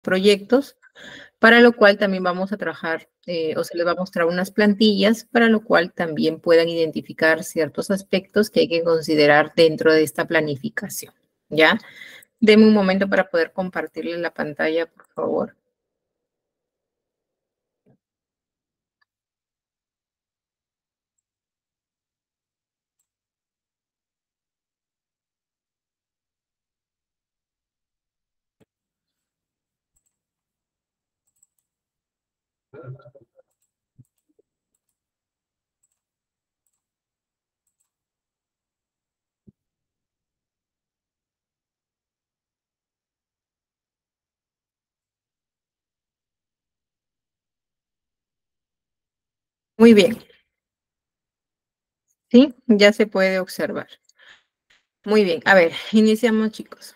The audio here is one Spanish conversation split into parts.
proyectos, para lo cual también vamos a trabajar o se les va a mostrar unas plantillas, para lo cual también puedan identificar ciertos aspectos que hay que considerar dentro de esta planificación, ¿ya? Deme un momento para poder compartirles la pantalla, por favor. Muy bien, ¿sí? Ya se puede observar. Muy bien, a ver, iniciamos, chicos.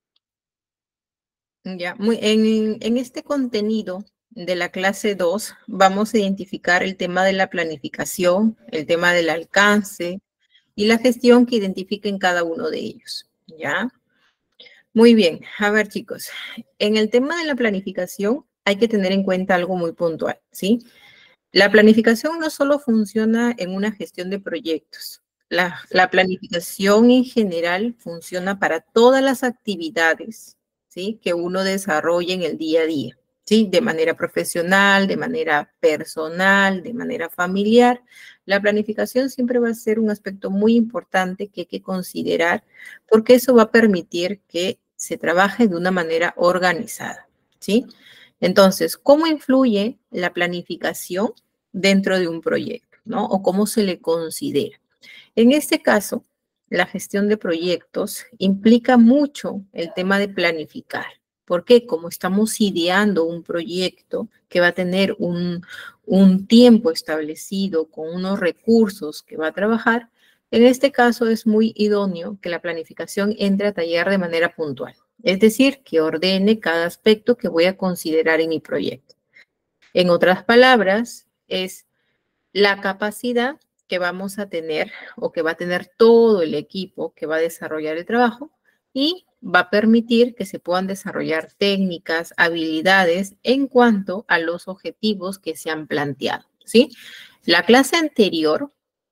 Ya, en este contenido de la clase 2 vamos a identificar el tema de la planificación, el tema del alcance y la gestión que identifiquen cada uno de ellos, ¿ya? Muy bien, a ver, chicos, en el tema de la planificación hay que tener en cuenta algo muy puntual, ¿sí? La planificación no solo funciona en una gestión de proyectos. La planificación en general funciona para todas las actividades, ¿sí? Que uno desarrolla en el día a día, ¿sí? De manera profesional, de manera personal, de manera familiar. La planificación siempre va a ser un aspecto muy importante que hay que considerar porque eso va a permitir que se trabaje de una manera organizada, ¿sí? Entonces, ¿cómo influye la planificación dentro de un proyecto, ¿no? O cómo se le considera. En este caso, la gestión de proyectos implica mucho el tema de planificar. ¿Por qué? Como estamos ideando un proyecto que va a tener un tiempo establecido con unos recursos que va a trabajar, en este caso es muy idóneo que la planificación entre a tallar de manera puntual. Es decir, que ordene cada aspecto que voy a considerar en mi proyecto. En otras palabras, es la capacidad que vamos a tener o que va a tener todo el equipo que va a desarrollar el trabajo y va a permitir que se puedan desarrollar técnicas, habilidades en cuanto a los objetivos que se han planteado, ¿sí? La clase anterior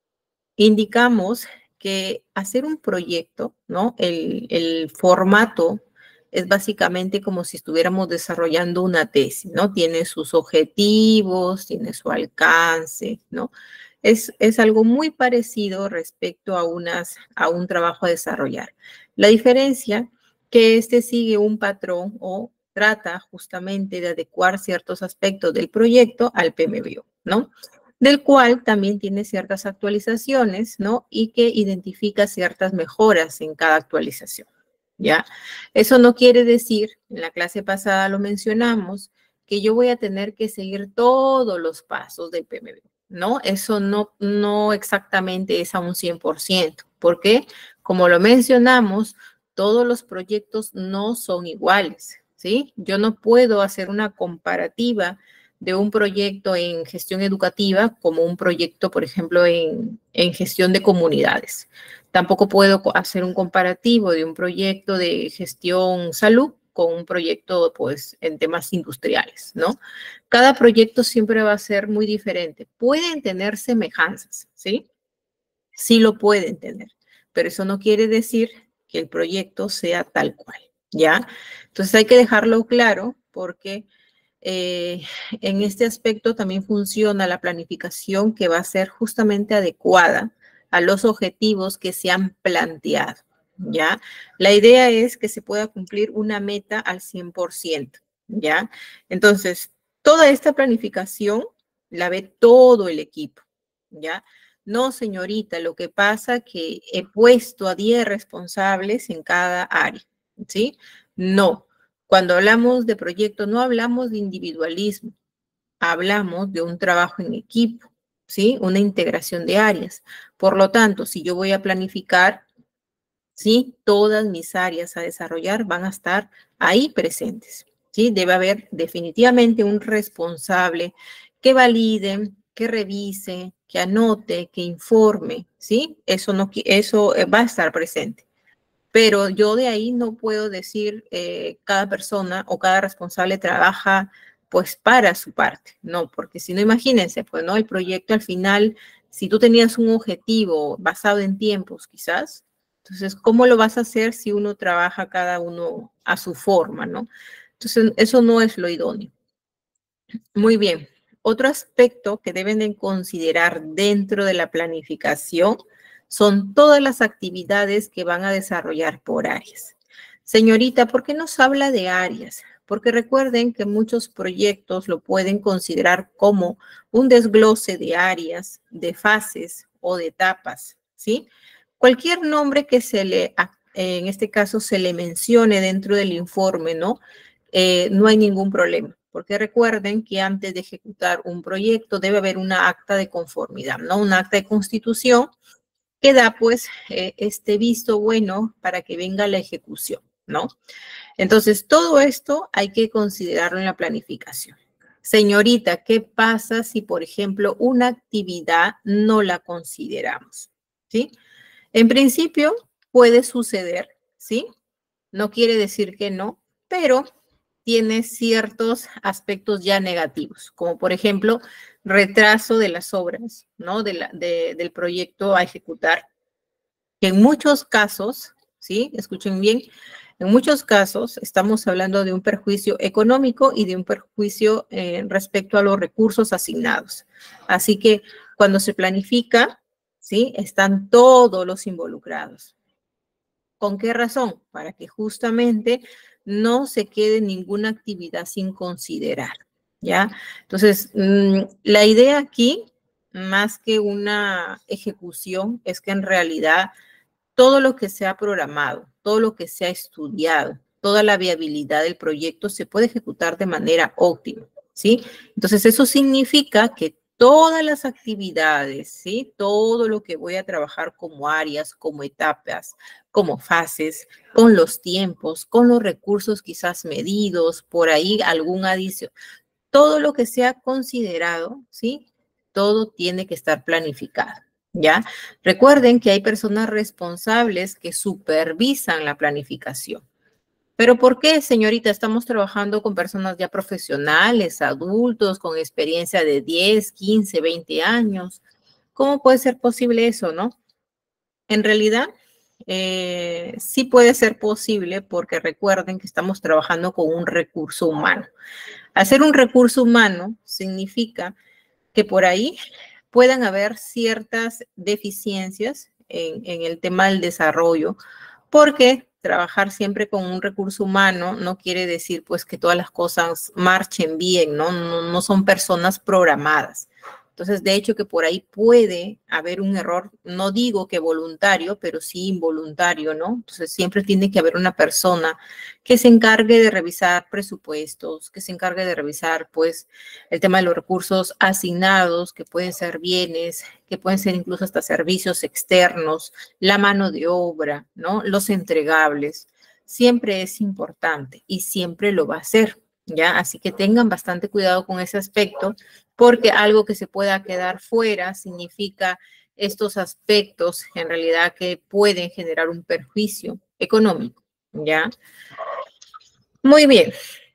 indicamos que hacer un proyecto, ¿no? El formato es básicamente como si estuviéramos desarrollando una tesis, ¿no? Tiene sus objetivos, tiene su alcance, ¿no? Es algo muy parecido respecto a un trabajo a desarrollar. La diferencia que este sigue un patrón o trata justamente de adecuar ciertos aspectos del proyecto al PMBO, ¿no? Del cual también tiene ciertas actualizaciones, ¿no? Y que identifica ciertas mejoras en cada actualización, ¿ya? Eso no quiere decir, en la clase pasada lo mencionamos, que yo voy a tener que seguir todos los pasos del PMB, ¿no? Eso no exactamente es a un 100%, porque como lo mencionamos, todos los proyectos no son iguales, ¿sí? Yo no puedo hacer una comparativa de un proyecto en gestión educativa como un proyecto, por ejemplo, en gestión de comunidades. Tampoco puedo hacer un comparativo de un proyecto de gestión salud con un proyecto, pues, en temas industriales, ¿no? Cada proyecto siempre va a ser muy diferente. Pueden tener semejanzas, ¿sí? Sí lo pueden tener, pero eso no quiere decir que el proyecto sea tal cual, ¿ya? Entonces hay que dejarlo claro porque eh, en este aspecto también funciona la planificación que va a ser justamente adecuada a los objetivos que se han planteado, ¿ya? La idea es que se pueda cumplir una meta al 100%, ¿ya? Entonces, toda esta planificación la ve todo el equipo, ¿ya? No, señorita, lo que pasa que he puesto a 10 responsables en cada área, ¿sí? No. Cuando hablamos de proyecto, no hablamos de individualismo, hablamos de un trabajo en equipo, ¿sí? Una integración de áreas. Por lo tanto, si yo voy a planificar, ¿sí? Todas mis áreas a desarrollar van a estar ahí presentes, ¿sí? Debe haber definitivamente un responsable que valide, que revise, que anote, que informe, ¿sí? Eso va a estar presente. pero yo de ahí no puedo decir cada persona o cada responsable trabaja pues para su parte, no, porque si no, imagínense, pues no, el proyecto al final, si tú tenías un objetivo basado en tiempos quizás, entonces, ¿cómo lo vas a hacer si uno trabaja cada uno a su forma, no? Entonces, eso no es lo idóneo. Muy bien. Otro aspecto que deben de considerar dentro de la planificación son todas las actividades que van a desarrollar por áreas. Señorita, ¿por qué nos habla de áreas? Porque recuerden que muchos proyectos lo pueden considerar como un desglose de áreas, de fases o de etapas, ¿sí? Cualquier nombre que en este caso, se le mencione dentro del informe, ¿no? No hay ningún problema, porque recuerden que antes de ejecutar un proyecto debe haber una acta de conformidad, ¿no? Un acta de constitución que da, pues, este visto bueno para que venga la ejecución, ¿no? Entonces, todo esto hay que considerarlo en la planificación. Señorita, ¿qué pasa si, por ejemplo, una actividad no la consideramos? ¿Sí? En principio, puede suceder, ¿sí? No quiere decir que no, pero tiene ciertos aspectos ya negativos, como por ejemplo, retraso de las obras, ¿no? Del proyecto a ejecutar, que en muchos casos, ¿sí? Escuchen bien, en muchos casos estamos hablando de un perjuicio económico y de un perjuicio respecto a los recursos asignados. Así que cuando se planifica, ¿sí? Están todos los involucrados. ¿Con qué razón? Para que justamente no se quede ninguna actividad sin considerar, ¿ya? Entonces, la idea aquí, más que una ejecución, es que en realidad todo lo que se ha programado, todo lo que se ha estudiado, toda la viabilidad del proyecto se puede ejecutar de manera óptima, ¿sí? Entonces, eso significa que todas las actividades, ¿sí? Todo lo que voy a trabajar como áreas, como etapas, como fases, con los tiempos, con los recursos quizás medidos, por ahí algún adición, todo lo que sea considerado, ¿sí? Todo tiene que estar planificado, ¿ya? Recuerden que hay personas responsables que supervisan la planificación. ¿Pero por qué, señorita? Estamos trabajando con personas ya profesionales, adultos, con experiencia de 10, 15, 20 años. ¿Cómo puede ser posible eso, no? En realidad, sí puede ser posible porque recuerden que estamos trabajando con un recurso humano. Hacer un recurso humano significa que por ahí puedan haber ciertas deficiencias en el tema del desarrollo, porque trabajar siempre con un recurso humano no quiere decir pues que todas las cosas marchen bien, ¿no? No son personas programadas. Entonces, de hecho que por ahí puede haber un error, no digo que voluntario, pero sí involuntario, ¿no? Entonces, siempre tiene que haber una persona que se encargue de revisar presupuestos, que se encargue de revisar, pues, el tema de los recursos asignados, que pueden ser bienes, que pueden ser incluso hasta servicios externos, la mano de obra, ¿no? Los entregables. Siempre es importante y siempre lo va a ser, ¿ya? Así que tengan bastante cuidado con ese aspecto, porque algo que se pueda quedar fuera significa estos aspectos en realidad que pueden generar un perjuicio económico, ¿ya? Muy bien.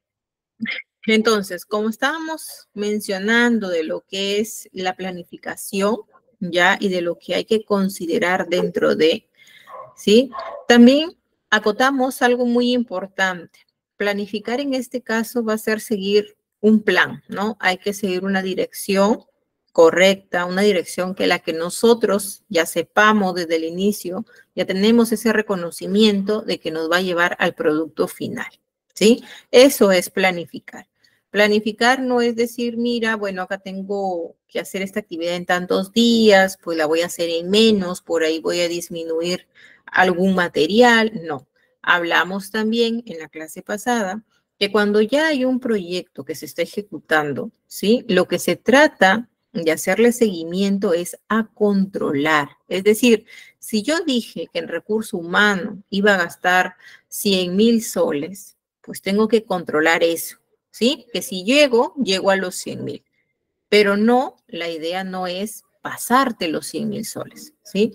Entonces, como estábamos mencionando de lo que es la planificación, ¿ya? Y de lo que hay que considerar dentro de, ¿sí? También acotamos algo muy importante. Planificar en este caso va a ser seguir un plan, ¿no? Hay que seguir una dirección correcta, una dirección que la que nosotros ya sepamos desde el inicio, ya tenemos ese reconocimiento de que nos va a llevar al producto final, ¿sí? Eso es planificar. Planificar no es decir, mira, bueno, acá tengo que hacer esta actividad en tantos días, pues la voy a hacer en menos, por ahí voy a disminuir algún material, no. Hablamos también en la clase pasada que cuando ya hay un proyecto que se está ejecutando, ¿sí? Lo que se trata de hacerle seguimiento es a controlar. Es decir, si yo dije que en recurso humano iba a gastar 100,000 soles, pues tengo que controlar eso, ¿sí? Que si llego a los 100,000. Pero no, la idea no es pasarte los 100,000 soles, ¿sí?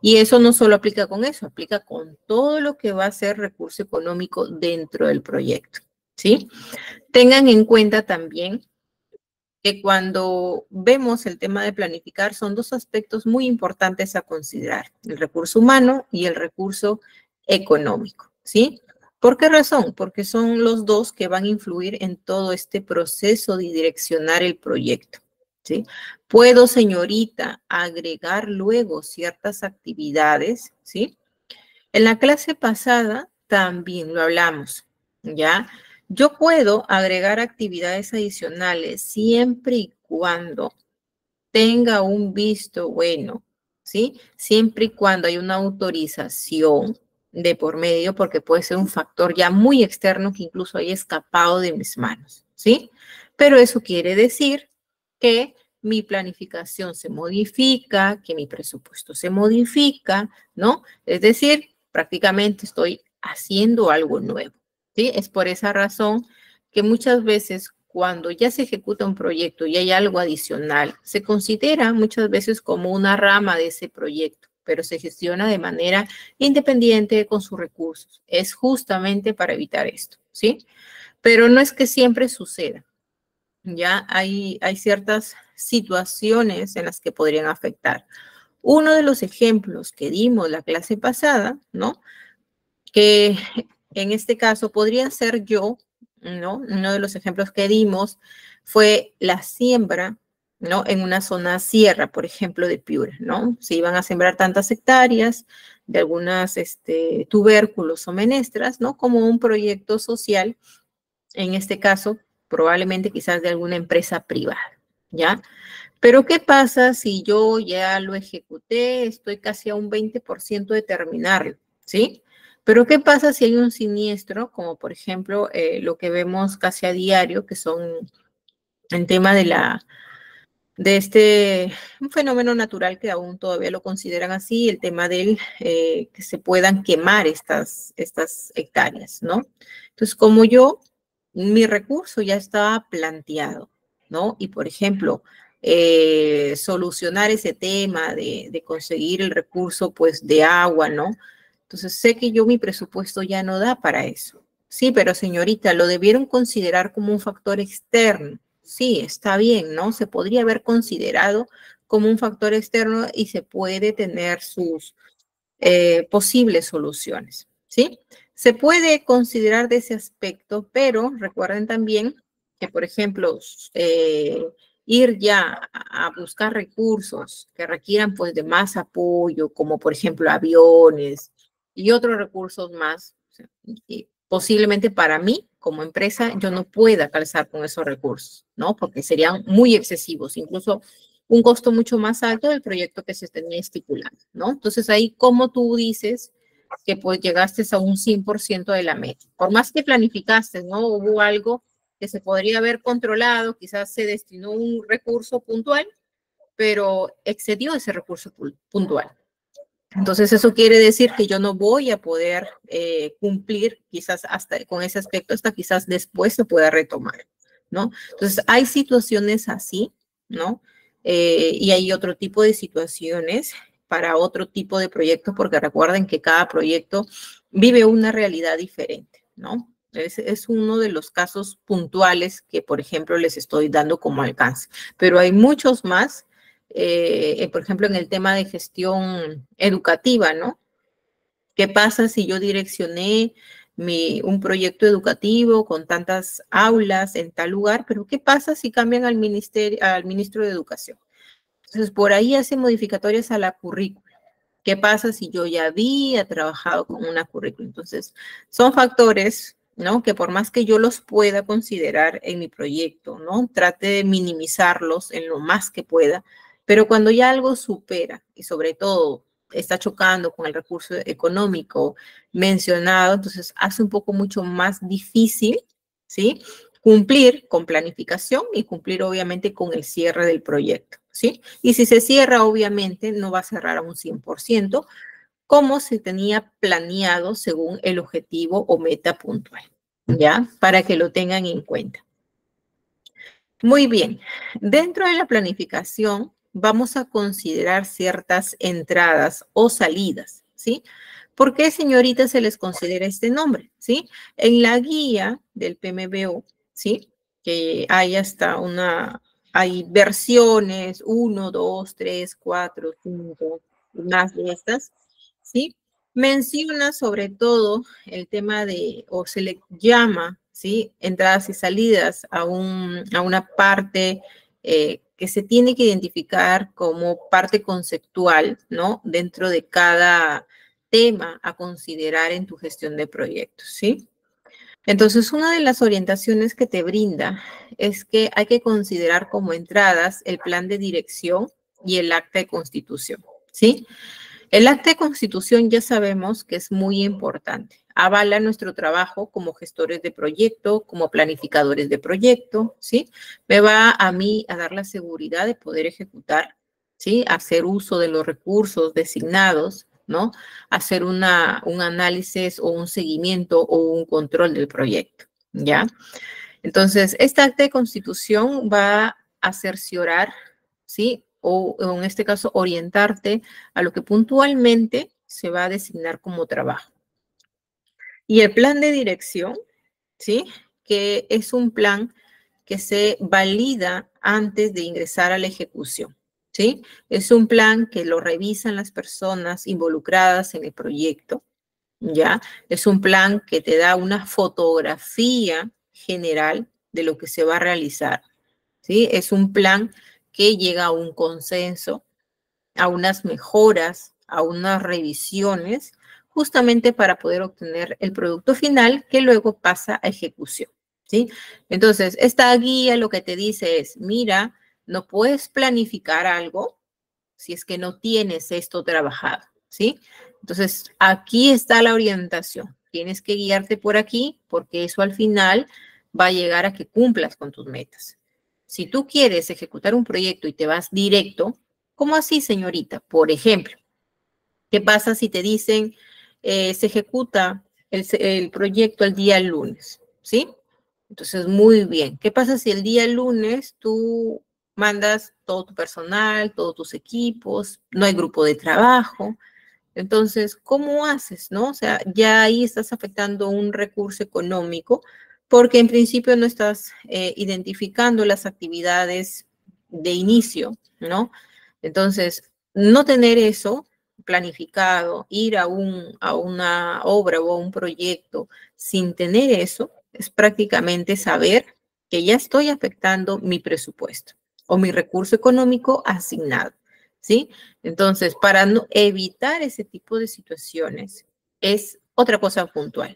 Y eso no solo aplica con eso, aplica con todo lo que va a ser recurso económico dentro del proyecto, ¿sí? Tengan en cuenta también que cuando vemos el tema de planificar son dos aspectos muy importantes a considerar, el recurso humano y el recurso económico, ¿sí? ¿Por qué razón? Porque son los dos que van a influir en todo este proceso de direccionar el proyecto, ¿sí? Puedo, señorita, agregar luego ciertas actividades, ¿sí? En la clase pasada también lo hablamos, ¿ya? Yo puedo agregar actividades adicionales siempre y cuando tenga un visto bueno, ¿sí? Siempre y cuando hay una autorización de por medio, porque puede ser un factor ya muy externo que incluso haya escapado de mis manos, ¿sí? Pero eso quiere decir que mi planificación se modifica, que mi presupuesto se modifica, ¿no? Es decir, prácticamente estoy haciendo algo nuevo, ¿sí? Es por esa razón que muchas veces cuando ya se ejecuta un proyecto y hay algo adicional, se considera muchas veces como una rama de ese proyecto, pero se gestiona de manera independiente con sus recursos. Es justamente para evitar esto, ¿sí? Pero no es que siempre suceda. Ya hay ciertas situaciones en las que podrían afectar. Uno de los ejemplos que dimos la clase pasada, ¿no? Que en este caso podría ser yo, ¿no? Uno de los ejemplos que dimos fue la siembra, ¿no? En una zona sierra, por ejemplo, de Piura, ¿no? Se iban a sembrar tantas hectáreas de algunas tubérculos o menestras, ¿no? Como un proyecto social, en este caso, probablemente quizás de alguna empresa privada, ¿ya? Pero ¿qué pasa si yo ya lo ejecuté, estoy casi a un 20% de terminarlo, ¿sí? Pero ¿qué pasa si hay un siniestro, como por ejemplo lo que vemos casi a diario, que son en tema de un fenómeno natural que aún todavía lo consideran así, el tema del que se puedan quemar estas hectáreas, ¿no? Entonces, como mi recurso ya estaba planteado, ¿no? Y por ejemplo, solucionar ese tema de conseguir el recurso, pues, de agua, ¿no? Entonces, sé que mi presupuesto ya no da para eso. Sí, pero señorita, lo debieron considerar como un factor externo. Sí, está bien, ¿no? Se podría haber considerado como un factor externo y se puede tener sus posibles soluciones, ¿sí? Se puede considerar de ese aspecto, pero recuerden también que, por ejemplo, ir ya a buscar recursos que requieran pues de más apoyo, como por ejemplo aviones y otros recursos más, o sea, y posiblemente para mí como empresa yo no pueda calzar con esos recursos, ¿no? Porque serían muy excesivos, incluso un costo mucho más alto del proyecto que se tenía estipulado, ¿no? Entonces ahí, como tú dices que pues llegaste a un 100% de la meta, por más que planificaste, ¿no? Hubo algo que se podría haber controlado, quizás se destinó un recurso puntual, pero excedió ese recurso puntual. Entonces eso quiere decir que yo no voy a poder cumplir quizás hasta con ese aspecto, hasta quizás después se pueda retomar, ¿no? Entonces hay situaciones así, ¿no? Y hay otro tipo de situaciones para otro tipo de proyectos, porque recuerden que cada proyecto vive una realidad diferente, ¿no? Es uno de los casos puntuales que, por ejemplo, les estoy dando como alcance, pero hay muchos más por ejemplo, en el tema de gestión educativa, ¿no? ¿Qué pasa si yo direccioné un proyecto educativo con tantas aulas en tal lugar? Pero ¿qué pasa si cambian al ministro de Educación? Entonces, por ahí hacen modificatorias a la currícula. ¿Qué pasa si yo ya había trabajado con una currícula? Entonces, son factores, ¿no? Que por más que yo los pueda considerar en mi proyecto, ¿no? Trate de minimizarlos en lo más que pueda, pero cuando ya algo supera y sobre todo está chocando con el recurso económico mencionado, entonces hace un poco mucho más difícil, ¿sí? Cumplir con planificación y cumplir obviamente con el cierre del proyecto, ¿sí? Y si se cierra, obviamente no va a cerrar a un 100%, como se tenía planeado según el objetivo o meta puntual, ¿ya? Para que lo tengan en cuenta. Muy bien, dentro de la planificación vamos a considerar ciertas entradas o salidas, ¿sí? ¿Por qué, señorita, se les considera este nombre? ¿Sí? En la guía del PMBO, ¿sí? Que hay hasta hay versiones 1, 2, 3, 4, 5, más de estas, ¿sí? Menciona sobre todo el tema de, o se le llama, ¿sí? Entradas y salidas a una parte que se tiene que identificar como parte conceptual, ¿no? Dentro de cada tema a considerar en tu gestión de proyectos, ¿sí? Entonces, una de las orientaciones que te brinda es que hay que considerar como entradas el plan de dirección y el acta de constitución, ¿sí? El acta de constitución ya sabemos que es muy importante. Avala nuestro trabajo como gestores de proyecto, como planificadores de proyecto, ¿sí? Me va a mí a dar la seguridad de poder ejecutar, ¿sí? Hacer uso de los recursos designados, ¿no? Hacer un análisis o un seguimiento o un control del proyecto, ¿ya? Entonces, esta acta de constitución va a cerciorar, ¿sí? O en este caso, orientarte a lo que puntualmente se va a designar como trabajo. Y el plan de dirección, ¿sí? Que es un plan que se valida antes de ingresar a la ejecución, ¿sí? Es un plan que lo revisan las personas involucradas en el proyecto, ¿ya? Es un plan que te da una fotografía general de lo que se va a realizar, ¿sí? Es un plan que llega a un consenso, a unas mejoras, a unas revisiones, justamente para poder obtener el producto final que luego pasa a ejecución, ¿sí? Entonces, esta guía lo que te dice es, mira, no puedes planificar algo si es que no tienes esto trabajado, ¿sí? Entonces, aquí está la orientación. Tienes que guiarte por aquí porque eso al final va a llegar a que cumplas con tus metas. Si tú quieres ejecutar un proyecto y te vas directo, ¿cómo así, señorita? Por ejemplo, ¿qué pasa si te dicen se ejecuta el proyecto el día lunes? ¿Sí? Entonces, muy bien. ¿Qué pasa si el día lunes tú mandas todo tu personal, todos tus equipos, no hay grupo de trabajo? Entonces, ¿cómo haces, no? O sea, ya ahí estás afectando un recurso económico porque en principio no estás identificando las actividades de inicio, ¿no? Entonces, no tener eso planificado, ir a una obra o a un proyecto sin tener eso, es prácticamente saber que ya estoy afectando mi presupuesto o mi recurso económico asignado, ¿sí? Entonces, para no evitar ese tipo de situaciones, es otra cosa puntual.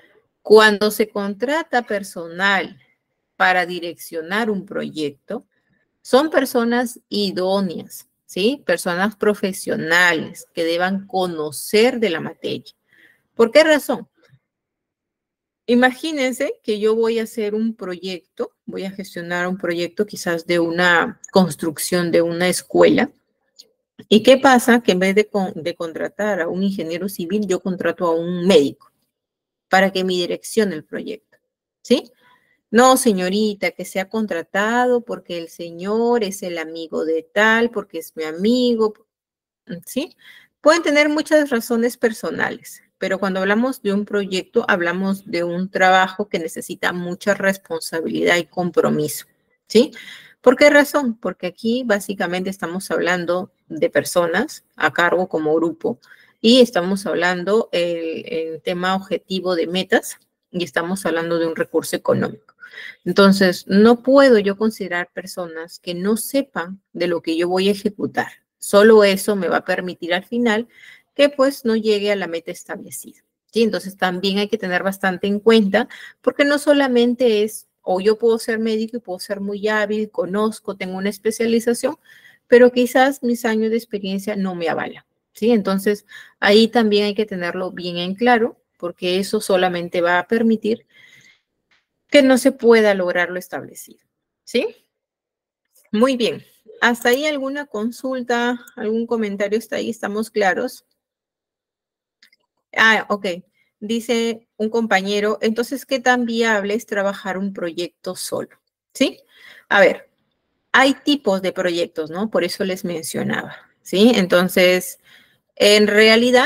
Cuando se contrata personal para direccionar un proyecto, son personas idóneas, ¿sí? Personas profesionales que deban conocer de la materia. ¿Por qué razón? Imagínense que yo voy a hacer un proyecto, voy a gestionar un proyecto quizás de una construcción de una escuela. ¿Y qué pasa? Que en vez de contratar a un ingeniero civil, yo contrato a un médico para que me direccione el proyecto, ¿sí? No, señorita, que sea contratado porque el señor es el amigo de tal, porque es mi amigo, ¿sí? Pueden tener muchas razones personales, pero cuando hablamos de un proyecto, hablamos de un trabajo que necesita mucha responsabilidad y compromiso, ¿sí? ¿Por qué razón? Porque aquí básicamente estamos hablando de personas a cargo como grupo y estamos hablando el tema objetivo de metas y estamos hablando de un recurso económico. Entonces, no puedo yo considerar personas que no sepan de lo que yo voy a ejecutar. Solo eso me va a permitir al final que pues no llegue a la meta establecida. ¿Sí? Entonces, también hay que tener bastante en cuenta porque no solamente es, o yo puedo ser médico y puedo ser muy hábil, conozco, tengo una especialización, pero quizás mis años de experiencia no me avalan. ¿Sí? Entonces, ahí también hay que tenerlo bien en claro porque eso solamente va a permitir que no se pueda lograr lo establecido. ¿Sí? Muy bien. ¿Hasta ahí alguna consulta, algún comentario? ¿Está ahí? ¿Estamos claros? Ah, ok. Dice un compañero, entonces, ¿qué tan viable es trabajar un proyecto solo? ¿Sí? A ver, hay tipos de proyectos, ¿no? Por eso les mencionaba, ¿sí? Entonces, en realidad,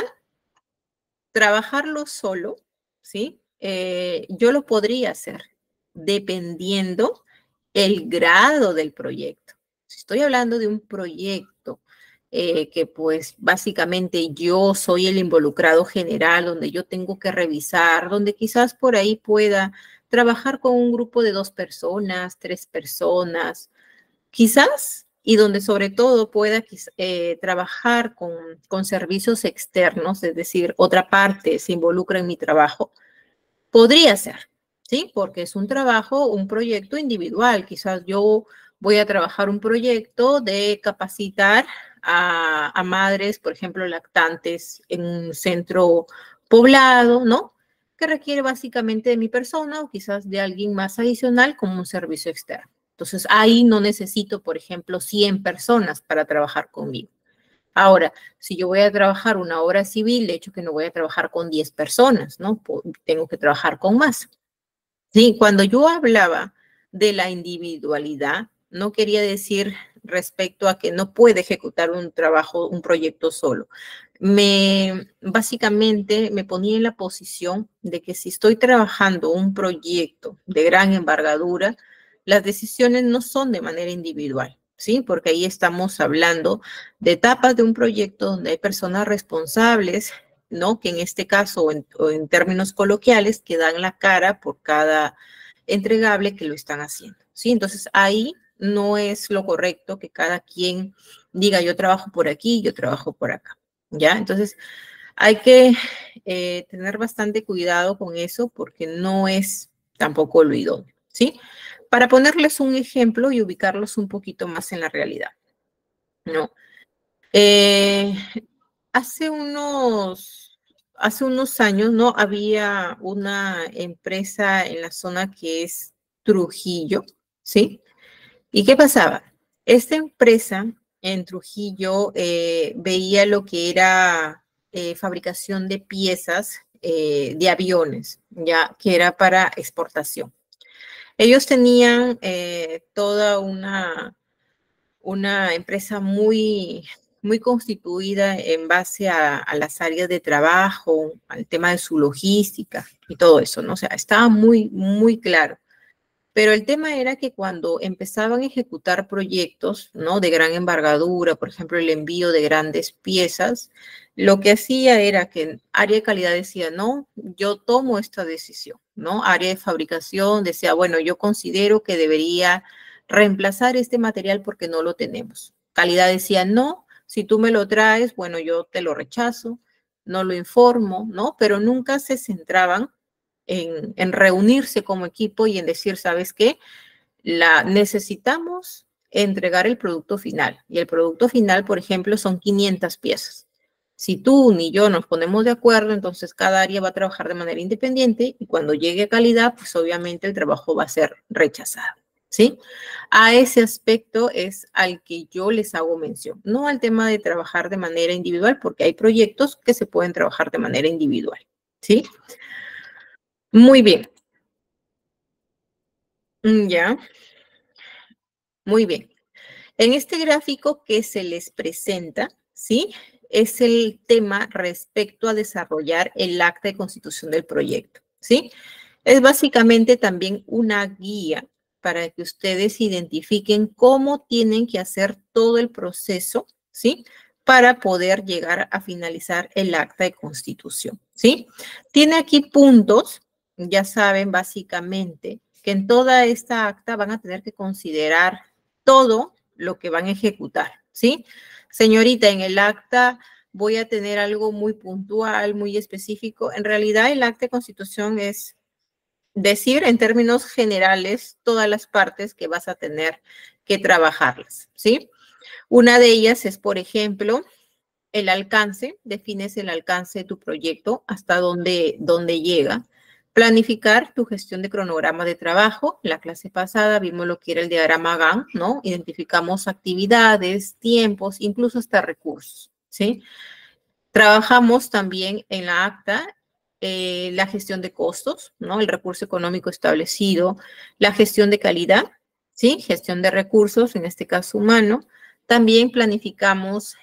trabajarlo solo, ¿sí? Yo lo podría hacer dependiendo el grado del proyecto. Si estoy hablando de un proyecto que pues básicamente yo soy el involucrado general, donde yo tengo que revisar, donde quizás por ahí pueda trabajar con un grupo de 2 personas, 3 personas, quizás, y donde sobre todo pueda trabajar con servicios externos, es decir, otra parte se involucra en mi trabajo, podría ser, ¿sí? Porque es un trabajo, un proyecto individual. Quizás yo voy a trabajar un proyecto de capacitar a madres, por ejemplo, lactantes en un centro poblado, ¿no? Que requiere básicamente de mi persona o quizás de alguien más adicional como un servicio externo. Entonces, ahí no necesito, por ejemplo, 100 personas para trabajar conmigo. Ahora, si yo voy a trabajar una obra civil, de hecho que no voy a trabajar con 10 personas, ¿no? Tengo que trabajar con más. Sí, cuando yo hablaba de la individualidad, no quería decir respecto a que no puede ejecutar un trabajo, un proyecto solo. Básicamente me ponía en la posición de que si estoy trabajando un proyecto de gran envergadura, las decisiones no son de manera individual, ¿sí? Porque ahí estamos hablando de etapas de un proyecto donde hay personas responsables, ¿no? Que en este caso, o en términos coloquiales, que dan la cara por cada entregable que lo están haciendo, ¿sí? Entonces, ahí no es lo correcto que cada quien diga, yo trabajo por aquí, yo trabajo por acá, ¿ya? Entonces, hay que tener bastante cuidado con eso porque no es tampoco lo idóneo, ¿sí? Para ponerles un ejemplo y ubicarlos un poquito más en la realidad, ¿no? Eh, hace unos años, ¿no? Había una empresa en la zona que es Trujillo, ¿sí? ¿Y qué pasaba? Esta empresa en Trujillo veía lo que era fabricación de piezas de aviones, ya que era para exportación. Ellos tenían toda una empresa muy constituida en base a las áreas de trabajo, al tema de su logística y todo eso, ¿no? O sea, estaba muy claro. Pero el tema era que cuando empezaban a ejecutar proyectos, ¿no? De gran envergadura, por ejemplo, el envío de grandes piezas, lo que hacía era que área de calidad decía, no, yo tomo esta decisión, ¿no? Área de fabricación decía, bueno, yo considero que debería reemplazar este material porque no lo tenemos. Calidad decía, no, si tú me lo traes, bueno, yo te lo rechazo, no lo informo, ¿no? Pero nunca se centraban en reunirse como equipo y en decir, ¿sabes qué? Necesitamos entregar el producto final. Y el producto final, por ejemplo, son 500 piezas. Si tú ni yo nos ponemos de acuerdo, entonces cada área va a trabajar de manera independiente y cuando llegue a calidad, pues obviamente el trabajo va a ser rechazado. ¿Sí? A ese aspecto es al que yo les hago mención, no al tema de trabajar de manera individual, porque hay proyectos que se pueden trabajar de manera individual. ¿Sí? Muy bien. Ya, muy bien. En este gráfico que se les presenta, ¿sí? Es el tema respecto a desarrollar el acta de constitución del proyecto, ¿sí? Es básicamente también una guía para que ustedes identifiquen cómo tienen que hacer todo el proceso, ¿sí? Para poder llegar a finalizar el acta de constitución, ¿sí? Tiene aquí puntos, ya saben básicamente que en toda esta acta van a tener que considerar todo lo que van a ejecutar, ¿sí? Señorita, en el acta voy a tener algo muy puntual, muy específico. En realidad, el acta de constitución es decir en términos generales todas las partes que vas a tener que trabajarlas, ¿sí? Una de ellas es, por ejemplo, el alcance, defines el alcance de tu proyecto, hasta dónde llega. Planificar tu gestión de cronograma de trabajo. En la clase pasada vimos lo que era el diagrama Gantt, ¿no? Identificamos actividades, tiempos, incluso hasta recursos, ¿sí? Trabajamos también en la acta la gestión de costos, ¿no? El recurso económico establecido, la gestión de calidad, ¿sí? Gestión de recursos, en este caso humano. También planificamos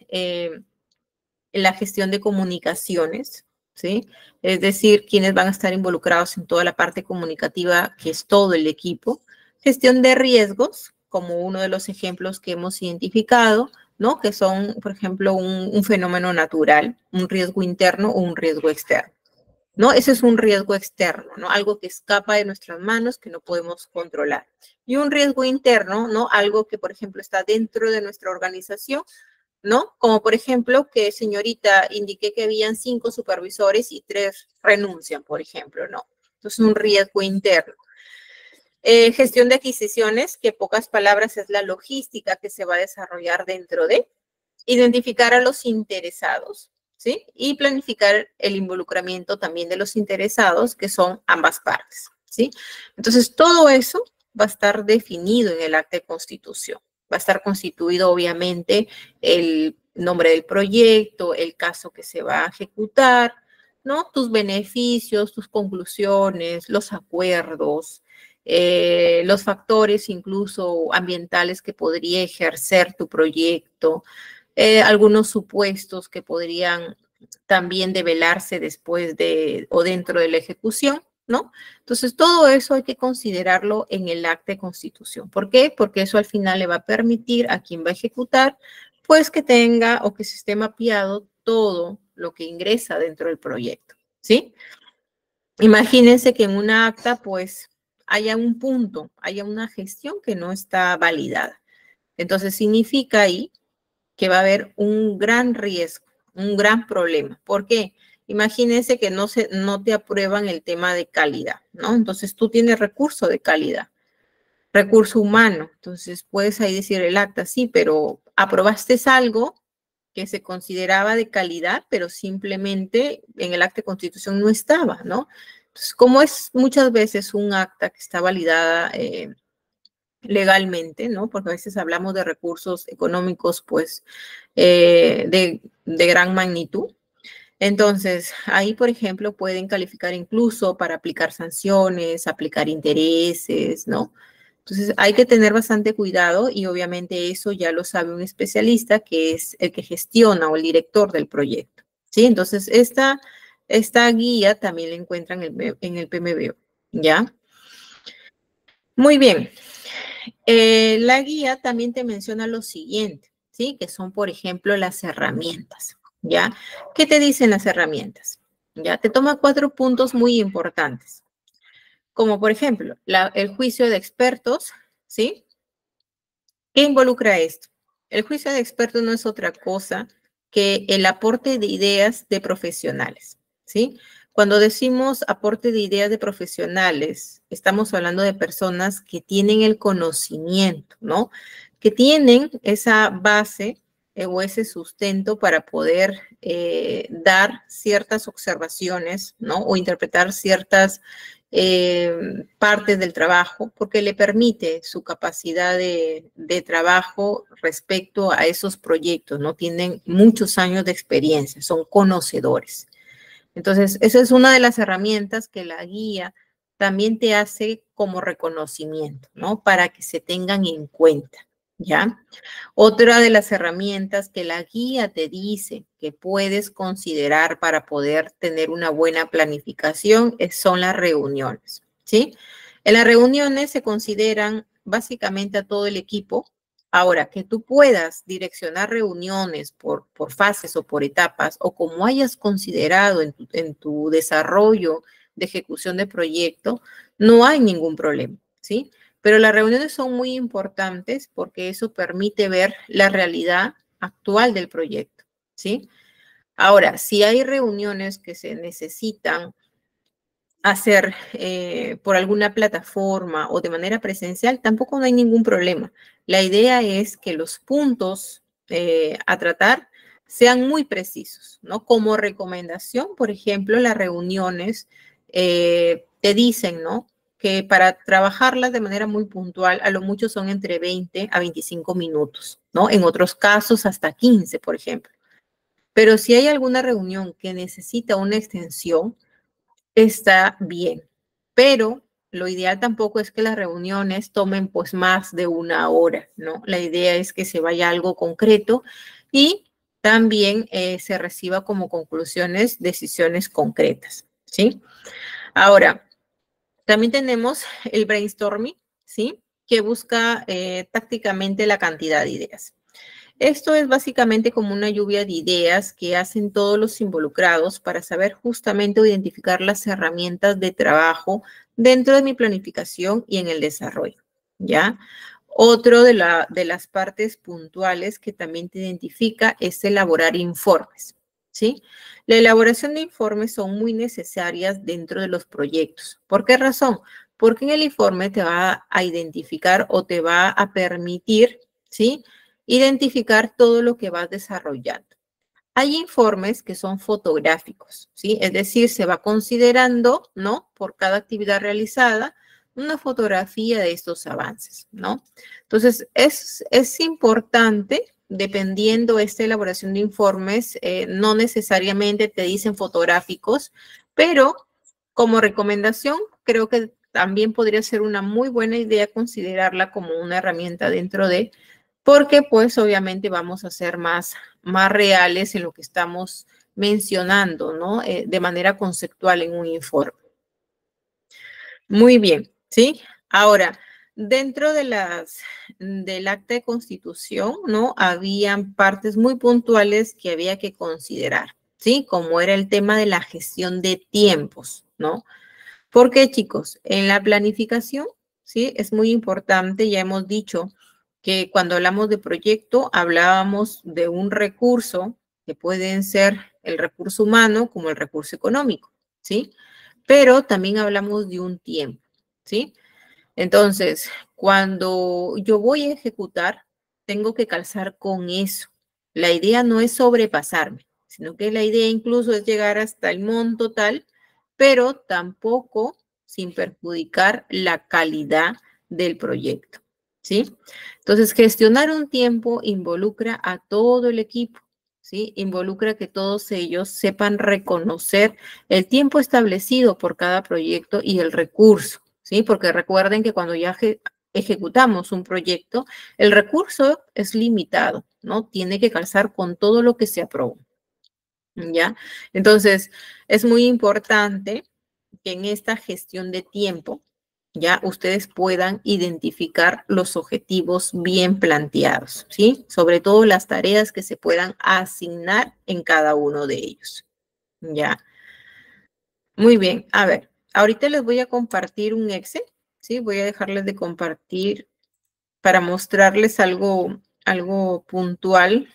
la gestión de comunicaciones, ¿sí? Es decir, quienes van a estar involucrados en toda la parte comunicativa, que es todo el equipo. Gestión de riesgos, como uno de los ejemplos que hemos identificado, ¿no? Que son, por ejemplo, un fenómeno natural, un riesgo interno o un riesgo externo. ¿No? Ese es un riesgo externo, ¿no? Algo que escapa de nuestras manos, que no podemos controlar. Y un riesgo interno, ¿no? Algo que, por ejemplo, está dentro de nuestra organización, ¿no? Como, por ejemplo, que señorita, indiqué que habían 5 supervisores y 3 renuncian, por ejemplo, ¿no? Entonces, un riesgo interno. Gestión de adquisiciones, que en pocas palabras es la logística que se va a desarrollar dentro de. Identificar a los interesados, ¿sí? Y planificar el involucramiento también de los interesados, que son ambas partes, ¿sí? Entonces, todo eso va a estar definido en el acta de constitución. Va a estar constituido, obviamente, el nombre del proyecto, el caso que se va a ejecutar, ¿no? Tus beneficios, tus conclusiones, los acuerdos, los factores incluso ambientales que podría ejercer tu proyecto, algunos supuestos que podrían también develarse después de o dentro de la ejecución, ¿no? Entonces, todo eso hay que considerarlo en el acta de constitución. ¿Por qué? Porque eso al final le va a permitir a quien va a ejecutar, pues que tenga o que se esté mapeado todo lo que ingresa dentro del proyecto, ¿sí? Imagínense que en una acta, pues, haya un punto, haya una gestión que no está validada. Entonces, significa ahí que va a haber un gran riesgo, un gran problema. ¿Por qué? Imagínense que no te aprueban el tema de calidad, ¿no? Entonces tú tienes recurso de calidad, recurso humano. Entonces puedes ahí decir el acta, sí, pero aprobaste algo que se consideraba de calidad, pero simplemente en el acta de constitución no estaba, ¿no? Entonces, como es muchas veces un acta que está validada legalmente, ¿no? Porque a veces hablamos de recursos económicos, pues, de gran magnitud. Entonces, ahí, por ejemplo, pueden calificar incluso para aplicar sanciones, aplicar intereses, ¿no? Entonces, hay que tener bastante cuidado y obviamente eso ya lo sabe un especialista que es el que gestiona o el director del proyecto, ¿sí? Entonces, esta guía también la encuentran en el PMBO, ¿ya? Muy bien. La guía también te menciona lo siguiente, ¿sí? Que son, por ejemplo, las herramientas, ¿ya? ¿Qué te dicen las herramientas? Ya te toma 4 puntos muy importantes, como por ejemplo, el juicio de expertos, ¿sí? ¿Qué involucra esto? El juicio de expertos no es otra cosa que el aporte de ideas de profesionales, ¿sí? Cuando decimos aporte de ideas de profesionales, estamos hablando de personas que tienen el conocimiento, ¿no? Que tienen esa base o ese sustento para poder dar ciertas observaciones, ¿no? O interpretar ciertas partes del trabajo, porque le permite su capacidad de trabajo respecto a esos proyectos, ¿no? Tienen muchos años de experiencia, son conocedores. Entonces, esa es una de las herramientas que la guía también te hace como reconocimiento, ¿no? Para que se tengan en cuenta, ¿ya? Otra de las herramientas que la guía te dice que puedes considerar para poder tener una buena planificación son las reuniones, ¿sí? En las reuniones se consideran básicamente a todo el equipo. Ahora, que tú puedas direccionar reuniones por fases o por etapas o como hayas considerado en tu desarrollo de ejecución de proyecto, no hay ningún problema, ¿sí? Pero las reuniones son muy importantes porque eso permite ver la realidad actual del proyecto, ¿sí? Ahora, si hay reuniones que se necesitan hacer por alguna plataforma o de manera presencial, tampoco no hay ningún problema. La idea es que los puntos a tratar sean muy precisos, ¿no? Como recomendación, por ejemplo, las reuniones te dicen, ¿no? Que para trabajarlas de manera muy puntual, a lo mucho son entre 20 a 25 minutos, ¿no? En otros casos, hasta 15, por ejemplo. Pero si hay alguna reunión que necesita una extensión, está bien, pero lo ideal tampoco es que las reuniones tomen pues más de una hora, ¿no? La idea es que se vaya a algo concreto y también se reciba como conclusiones decisiones concretas, ¿sí? Ahora, también tenemos el brainstorming, ¿sí? Que busca tácticamente la cantidad de ideas. Esto es básicamente como una lluvia de ideas que hacen todos los involucrados para saber justamente identificar las herramientas de trabajo dentro de mi planificación y en el desarrollo, ¿ya? Otro de las partes puntuales que también te identifica es elaborar informes, ¿sí? La elaboración de informes son muy necesarias dentro de los proyectos. ¿Por qué razón? Porque en el informe te va a identificar o te va a permitir, ¿sí? Identificar todo lo que vas desarrollando. Hay informes que son fotográficos, ¿sí? Es decir, se va considerando, ¿no? Por cada actividad realizada, una fotografía de estos avances, ¿no? Entonces, es importante, dependiendo esta elaboración de informes, no necesariamente te dicen fotográficos, pero como recomendación, creo que también podría ser una muy buena idea considerarla como una herramienta dentro de, porque pues obviamente vamos a ser más reales en lo que estamos mencionando, ¿no? De manera conceptual en un informe. Muy bien, ¿sí? Ahora, dentro de del acta de constitución, ¿no? Habían partes muy puntuales que había que considerar, ¿sí? Como era el tema de la gestión de tiempos, ¿no? Porque, chicos, en la planificación, ¿sí? Es muy importante, ya hemos dicho que cuando hablamos de proyecto, hablábamos de un recurso que pueden ser el recurso humano como el recurso económico, ¿sí? Pero también hablamos de un tiempo, ¿sí? Entonces, cuando yo voy a ejecutar, tengo que calzar con eso. La idea no es sobrepasarme, sino que la idea incluso es llegar hasta el monto tal, pero tampoco sin perjudicar la calidad del proyecto, ¿sí? Entonces, gestionar un tiempo involucra a todo el equipo, ¿sí? Involucra que todos ellos sepan reconocer el tiempo establecido por cada proyecto y el recurso, ¿sí? Porque recuerden que cuando ya ejecutamos un proyecto, el recurso es limitado, ¿no? Tiene que calzar con todo lo que se aprobó, ¿ya? Entonces, es muy importante que en esta gestión de tiempo, ya ustedes puedan identificar los objetivos bien planteados, ¿sí? Sobre todo las tareas que se puedan asignar en cada uno de ellos, ¿ya? Muy bien, a ver, ahorita les voy a compartir un Excel, ¿sí? Voy a dejarles de compartir para mostrarles algo puntual.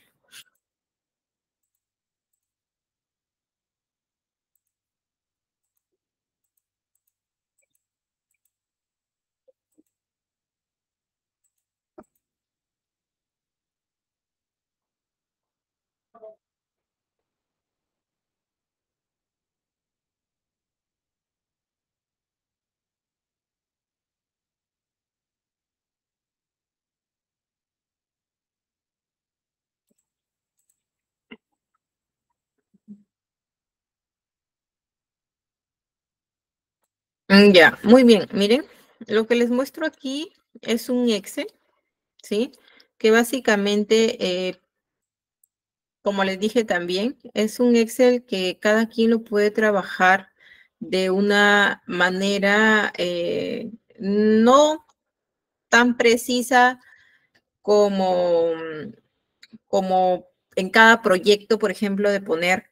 Ya, muy bien, miren, lo que les muestro aquí es un Excel, ¿sí? Que básicamente, como les dije también, es un Excel que cada quien lo puede trabajar de una manera no tan precisa como, como en cada proyecto, por ejemplo, de poner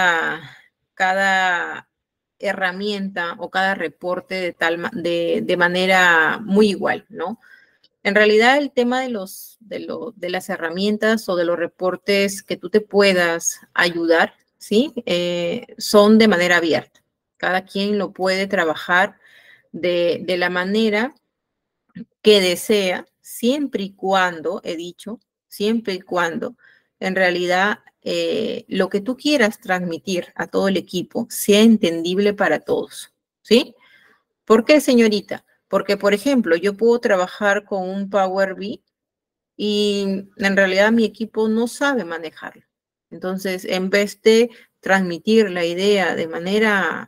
cada herramienta o cada reporte de manera muy igual, ¿no? En realidad, el tema de las herramientas o de los reportes que tú te puedas ayudar, ¿sí? Son de manera abierta. Cada quien lo puede trabajar de la manera que desea, siempre y cuando, he dicho, siempre y cuando en realidad lo que tú quieras transmitir a todo el equipo sea entendible para todos, ¿sí? ¿Por qué, señorita? Porque, por ejemplo, yo puedo trabajar con un Power BI y en realidad mi equipo no sabe manejarlo. Entonces, en vez de transmitir la idea de manera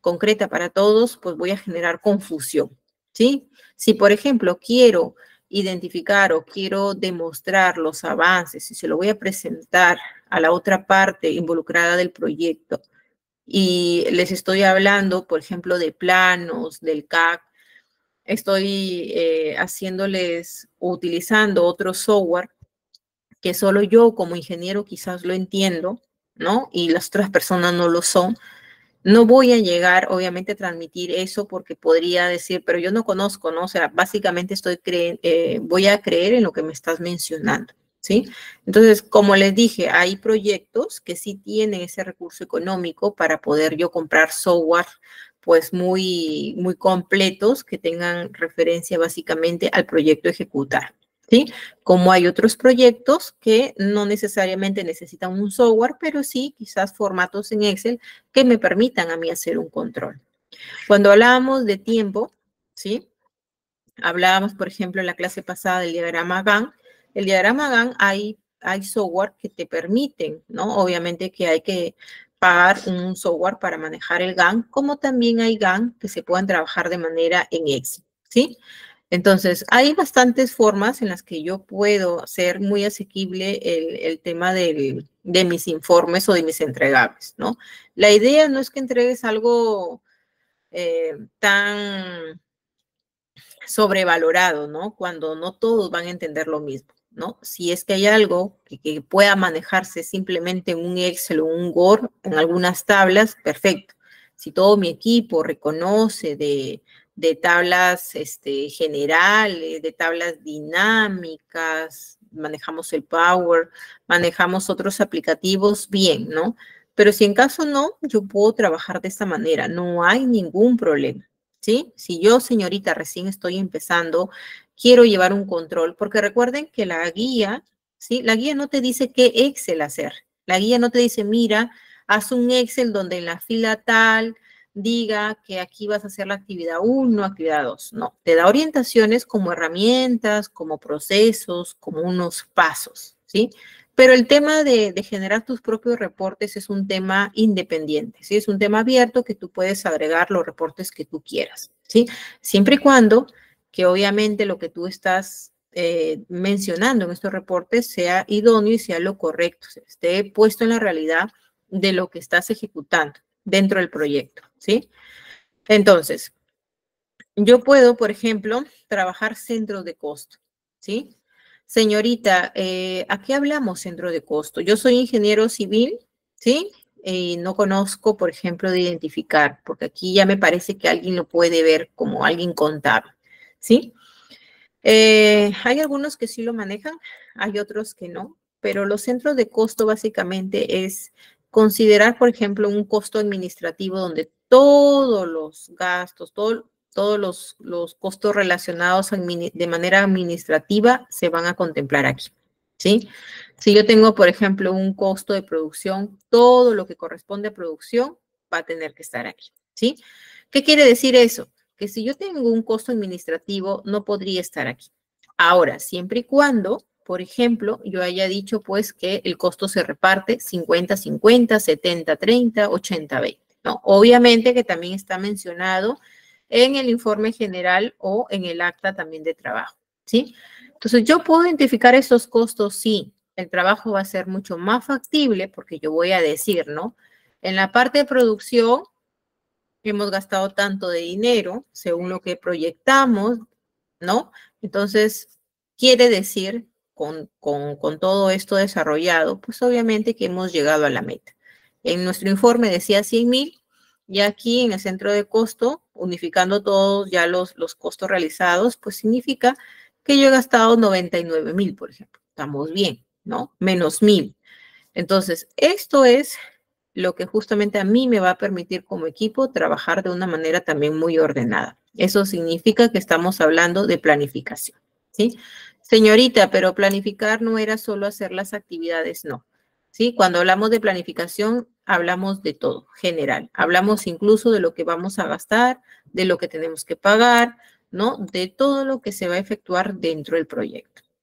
concreta para todos, pues voy a generar confusión, ¿sí? Si, por ejemplo, quiero identificar o quiero demostrar los avances y se lo voy a presentar a la otra parte involucrada del proyecto y les estoy hablando, por ejemplo, de planos, del CAD, estoy haciéndoles o utilizando otro software que solo yo como ingeniero quizás lo entiendo, ¿no? Y las otras personas no lo son. No voy a llegar, obviamente, a transmitir eso porque podría decir, pero yo no conozco, ¿no? O sea, básicamente voy a creer en lo que me estás mencionando, ¿sí? Entonces, como les dije, hay proyectos que sí tienen ese recurso económico para poder yo comprar software, pues muy completos que tengan referencia básicamente al proyecto a ejecutar, ¿sí? Como hay otros proyectos que no necesariamente necesitan un software, pero sí quizás formatos en Excel que me permitan a mí hacer un control. Cuando hablábamos de tiempo, ¿sí? Hablábamos, por ejemplo, en la clase pasada del diagrama Gantt. El diagrama Gantt hay software que te permiten, ¿no? Obviamente que hay que pagar un software para manejar el Gantt, como también hay Gantt que se puedan trabajar de manera en Excel, ¿sí? Entonces, hay bastantes formas en las que yo puedo hacer muy asequible el tema de mis informes o de mis entregables, ¿no? La idea no es que entregues algo tan sobrevalorado, ¿no? Cuando no todos van a entender lo mismo, ¿no? Si es que hay algo que pueda manejarse simplemente en un Excel o un Word, en algunas tablas, perfecto. Si todo mi equipo reconoce de tablas generales, de tablas dinámicas, manejamos el Power, manejamos otros aplicativos, bien, ¿no? Pero si en caso no, yo puedo trabajar de esta manera, no hay ningún problema. ¿Sí? Si yo, señorita, recién estoy empezando, quiero llevar un control, porque recuerden que la guía, ¿sí? La guía no te dice qué Excel hacer. La guía no te dice, mira, haz un Excel donde en la fila tal diga que aquí vas a hacer la actividad 1, actividad 2. No, te da orientaciones como herramientas, como procesos, como unos pasos, ¿sí? Pero el tema de generar tus propios reportes es un tema independiente, ¿sí? Es un tema abierto que tú puedes agregar los reportes que tú quieras, ¿sí? Siempre y cuando que obviamente lo que tú estás mencionando en estos reportes sea idóneo y sea lo correcto, se esté puesto en la realidad de lo que estás ejecutando dentro del proyecto, ¿sí? Entonces, yo puedo, por ejemplo, trabajar centros de costo, ¿sí? Señorita, ¿a qué hablamos centro de costo? Yo soy ingeniero civil, ¿sí? Y no conozco, por ejemplo, de identificar, porque aquí ya me parece que alguien lo puede ver como alguien contable, ¿sí? Hay algunos que sí lo manejan, hay otros que no, pero los centros de costo básicamente es considerar, por ejemplo, un costo administrativo donde todos los gastos, todos los costos relacionados de manera administrativa se van a contemplar aquí, ¿sí? Si yo tengo, por ejemplo, un costo de producción, todo lo que corresponde a producción va a tener que estar aquí, ¿sí? ¿Qué quiere decir eso? Que si yo tengo un costo administrativo, no podría estar aquí. Ahora, siempre y cuando, por ejemplo, yo haya dicho pues que el costo se reparte 50-50, 70-30, 80-20, ¿no? Obviamente que también está mencionado en el informe general o en el acta también de trabajo, ¿sí? Entonces, yo puedo identificar esos costos, sí. El trabajo va a ser mucho más factible porque yo voy a decir, ¿no? En la parte de producción, hemos gastado tanto de dinero según lo que proyectamos, ¿no? Entonces, quiere decir, con todo esto desarrollado, pues obviamente que hemos llegado a la meta. En nuestro informe decía 100,000 y aquí en el centro de costo, unificando todos ya los costos realizados, pues significa que yo he gastado 99,000, por ejemplo. Estamos bien, ¿no? Menos 1,000. Entonces, esto es lo que justamente a mí me va a permitir como equipo trabajar de una manera también muy ordenada. Eso significa que estamos hablando de planificación, ¿sí? Señorita, pero planificar no era solo hacer las actividades, no. ¿Sí? Cuando hablamos de planificación, hablamos de todo, general. Hablamos incluso de lo que vamos a gastar, de lo que tenemos que pagar, ¿no? De todo lo que se va a efectuar dentro del proyecto.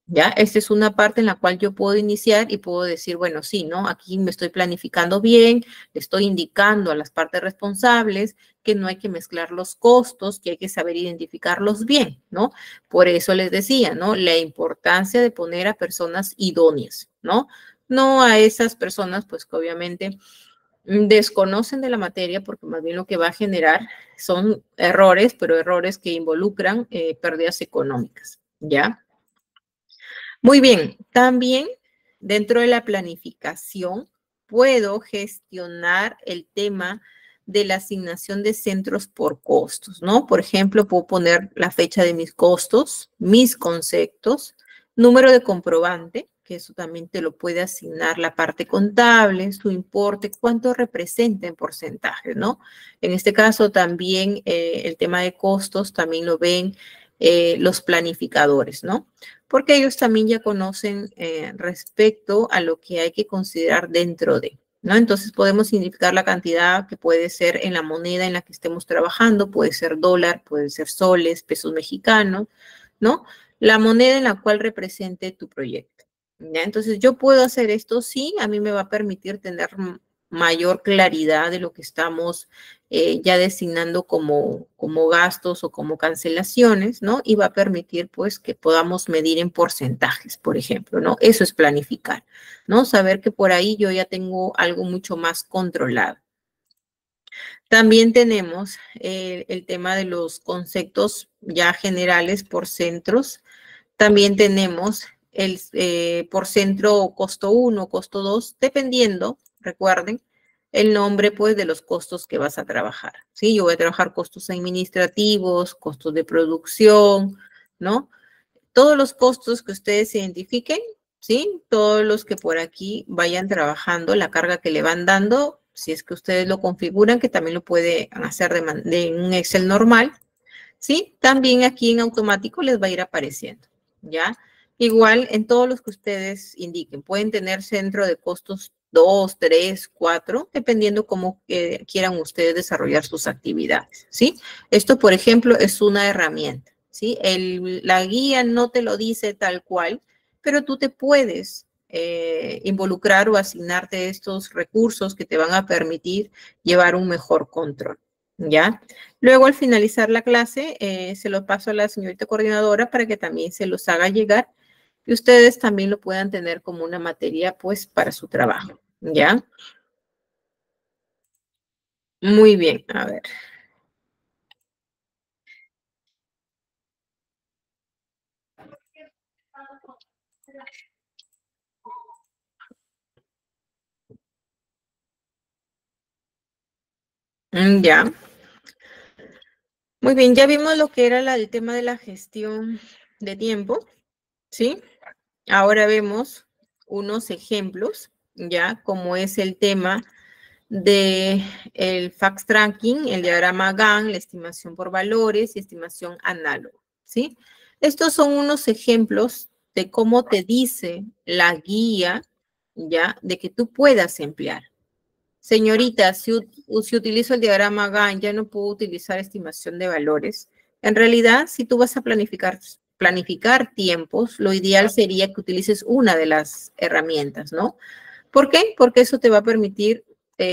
¿Ya? Esta es una parte en la cual yo puedo iniciar y puedo decir, bueno, sí, ¿no? Aquí me estoy planificando bien, le estoy indicando a las partes responsables que no hay que mezclar los costos, que hay que saber identificarlos bien, ¿no? Por eso les decía, ¿no? La importancia de poner a personas idóneas, ¿no? No a esas personas, pues que obviamente desconocen de la materia, porque más bien lo que va a generar son errores, pero errores que involucran pérdidas económicas, ¿ya? Muy bien, también dentro de la planificación puedo gestionar el tema de la asignación de centros por costos, ¿no? Por ejemplo, puedo poner la fecha de mis costos, mis conceptos, número de comprobante, que eso también te lo puede asignar la parte contable, su importe, cuánto representa en porcentaje, ¿no? En este caso también el tema de costos también lo ven los planificadores, ¿no? Porque ellos también ya conocen respecto a lo que hay que considerar dentro de, ¿no? Entonces podemos significar la cantidad que puede ser en la moneda en la que estemos trabajando, puede ser dólar, puede ser soles, pesos mexicanos, ¿no? La moneda en la cual represente tu proyecto. ¿Ya? Entonces yo puedo hacer esto, sí, a mí me va a permitir tener mayor claridad de lo que estamos ya designando como gastos o como cancelaciones, ¿no? Y va a permitir, pues, que podamos medir en porcentajes, por ejemplo, ¿no? Eso es planificar, ¿no? Saber que por ahí yo ya tengo algo mucho más controlado. También tenemos el tema de los conceptos ya generales por centros. También tenemos el por centro costo 1, costo 2, dependiendo, recuerden, el nombre pues de los costos que vas a trabajar. ¿Sí? Yo voy a trabajar costos administrativos, costos de producción, ¿no? Todos los costos que ustedes identifiquen, ¿sí? Todos los que por aquí vayan trabajando, la carga que le van dando, si es que ustedes lo configuran, que también lo pueden hacer de un Excel normal, ¿sí? También aquí en automático les va a ir apareciendo, ¿ya? Igual en todos los que ustedes indiquen, pueden tener centro de costos 2, 3, 4, dependiendo cómo quieran ustedes desarrollar sus actividades, ¿sí? Esto, por ejemplo, es una herramienta, ¿sí? La guía no te lo dice tal cual, pero tú te puedes involucrar o asignarte estos recursos que te van a permitir llevar un mejor control, ¿ya? Luego, al finalizar la clase, se lo paso a la señorita coordinadora para que también se los haga llegar y ustedes también lo puedan tener como una materia, pues, para su trabajo, ¿ya? Muy bien, a ver. Ya. Muy bien, ya vimos lo que era el tema de la gestión de tiempo, ¿sí? Ahora vemos unos ejemplos, ¿ya? Como es el tema de el fact tracking, el diagrama Gantt, la estimación por valores y estimación análoga, ¿sí? Estos son unos ejemplos de cómo te dice la guía, ¿ya? De que tú puedas emplear. Señorita, si utilizo el diagrama Gantt, ya no puedo utilizar estimación de valores. En realidad, si tú vas a planificar tiempos, lo ideal sería que utilices una de las herramientas, ¿no? ¿Por qué? Porque eso te va a permitir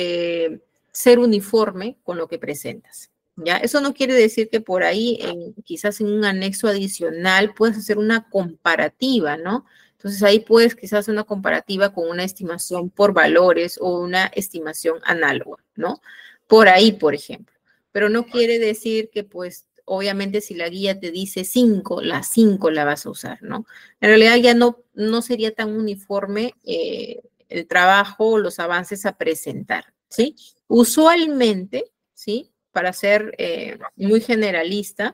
ser uniforme con lo que presentas. ¿Ya? Eso no quiere decir que por ahí, quizás en un anexo adicional, puedas hacer una comparativa, ¿no? Entonces ahí puedes quizás hacer una comparativa con una estimación por valores o una estimación análoga, ¿no? Por ahí, por ejemplo. Pero no quiere decir que, pues, obviamente si la guía te dice 5, las 5 la vas a usar, ¿no? En realidad ya no sería tan uniforme el trabajo o los avances a presentar, ¿sí? Usualmente, ¿sí? Para ser muy generalista,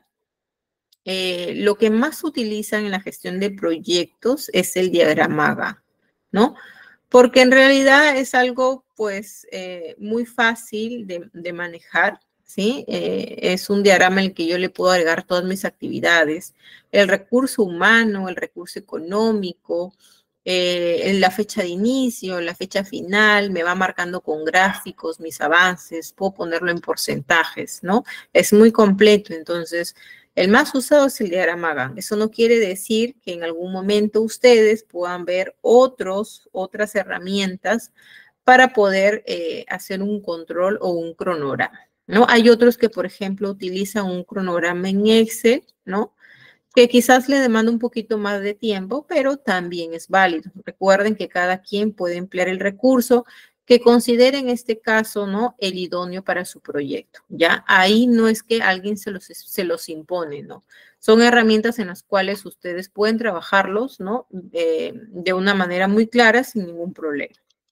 lo que más utilizan en la gestión de proyectos es el diagrama Gantt, ¿no? Porque en realidad es algo, pues, muy fácil de manejar, ¿sí? Es un diagrama en el que yo le puedo agregar todas mis actividades, el recurso humano, el recurso económico, la fecha de inicio, la fecha final, me va marcando con gráficos mis avances, puedo ponerlo en porcentajes, ¿no? Es muy completo, entonces El más usado es el diagrama Gantt. Eso no quiere decir que en algún momento ustedes puedan ver otras herramientas para poder hacer un control o un cronograma, ¿no? Hay otros que, por ejemplo, utilizan un cronograma en Excel, ¿no? Que quizás le demanda un poquito más de tiempo, pero también es válido. Recuerden que cada quien puede emplear el recurso que considere en este caso, ¿no? El idóneo para su proyecto, ¿ya? Ahí no es que alguien se los impone, ¿no? Son herramientas en las cuales ustedes pueden trabajarlos, ¿no? De una manera muy clara, sin ningún problema.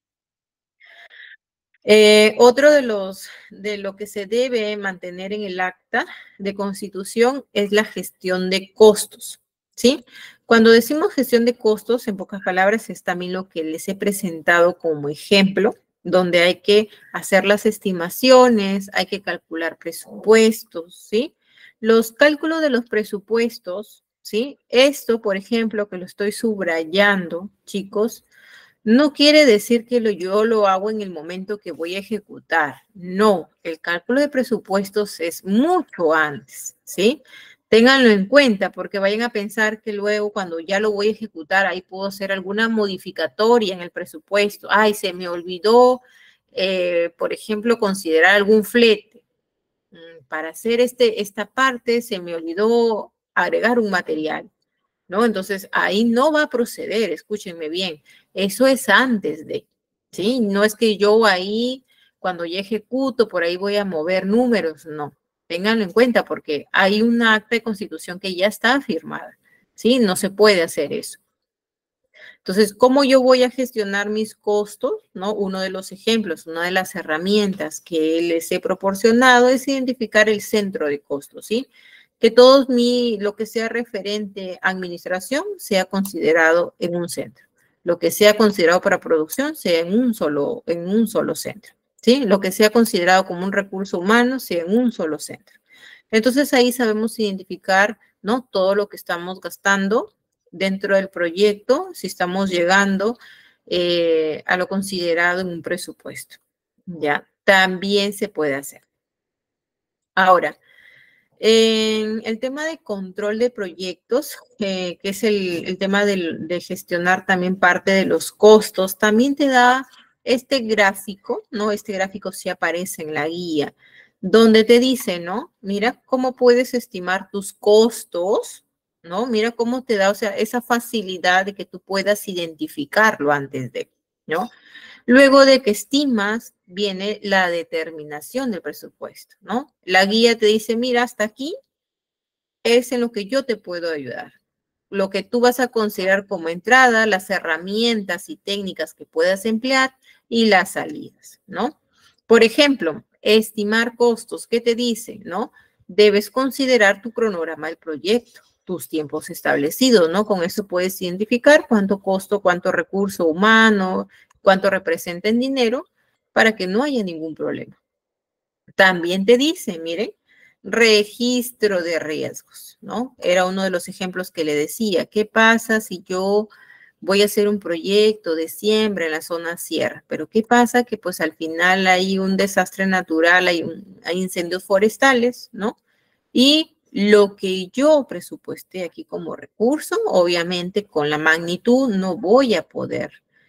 Otro de lo que se debe mantener en el acta de constitución es la gestión de costos, ¿sí? Cuando decimos gestión de costos, en pocas palabras, es también lo que les he presentado como ejemplo, donde hay que hacer las estimaciones, hay que calcular presupuestos, ¿sí? Los cálculos de los presupuestos, ¿sí? Esto, por ejemplo, que lo estoy subrayando, chicos, no quiere decir que yo lo hago en el momento que voy a ejecutar. No, el cálculo de presupuestos es mucho antes, ¿sí? Ténganlo en cuenta porque vayan a pensar que luego cuando ya lo voy a ejecutar, ahí puedo hacer alguna modificatoria en el presupuesto. Ay, se me olvidó, por ejemplo, considerar algún flete. Para hacer esta parte se me olvidó agregar un material. ¿No? Entonces, ahí no va a proceder, escúchenme bien, eso es antes de, ¿sí? No es que yo ahí, cuando ya ejecuto, por ahí voy a mover números, no. Ténganlo en cuenta porque hay un acta de constitución que ya está firmada, ¿sí? No se puede hacer eso. Entonces, ¿cómo yo voy a gestionar mis costos? ¿No? Uno de los ejemplos, una de las herramientas que les he proporcionado es identificar el centro de costos, ¿sí? Que todo lo que sea referente a administración sea considerado en un centro. Lo que sea considerado para producción sea en un solo centro, ¿sí? Lo que sea considerado como un recurso humano sea en un solo centro. Entonces ahí sabemos identificar, ¿no? Todo lo que estamos gastando dentro del proyecto, si estamos llegando a lo considerado en un presupuesto. ¿Ya? También se puede hacer. Ahora, en el tema de control de proyectos, que es el tema de gestionar también parte de los costos, también te da este gráfico, ¿no? Este gráfico sí aparece en la guía, donde te dice, ¿no? Mira cómo puedes estimar tus costos, ¿no? Mira cómo te da, o sea, esa facilidad de que tú puedas identificarlo antes de, ¿no? Luego de que estimas, viene la determinación del presupuesto, ¿no? La guía te dice, mira, hasta aquí es en lo que yo te puedo ayudar. Lo que tú vas a considerar como entrada, las herramientas y técnicas que puedas emplear y las salidas, ¿no? Por ejemplo, estimar costos, ¿qué te dice, no? Debes considerar tu cronograma del proyecto, tus tiempos establecidos, ¿no? Con eso puedes identificar cuánto costo, cuánto recurso humano, cuánto representa en dinero para que no haya ningún problema. También te dice, miren, registro de riesgos, ¿no? Era uno de los ejemplos que le decía. ¿Qué pasa si yo voy a hacer un proyecto de siembra en la zona sierra? Pero ¿qué pasa? Que pues al final hay un desastre natural, hay incendios forestales, ¿no? Y lo que yo presupuesté aquí como recurso, obviamente con la magnitud no voy a poder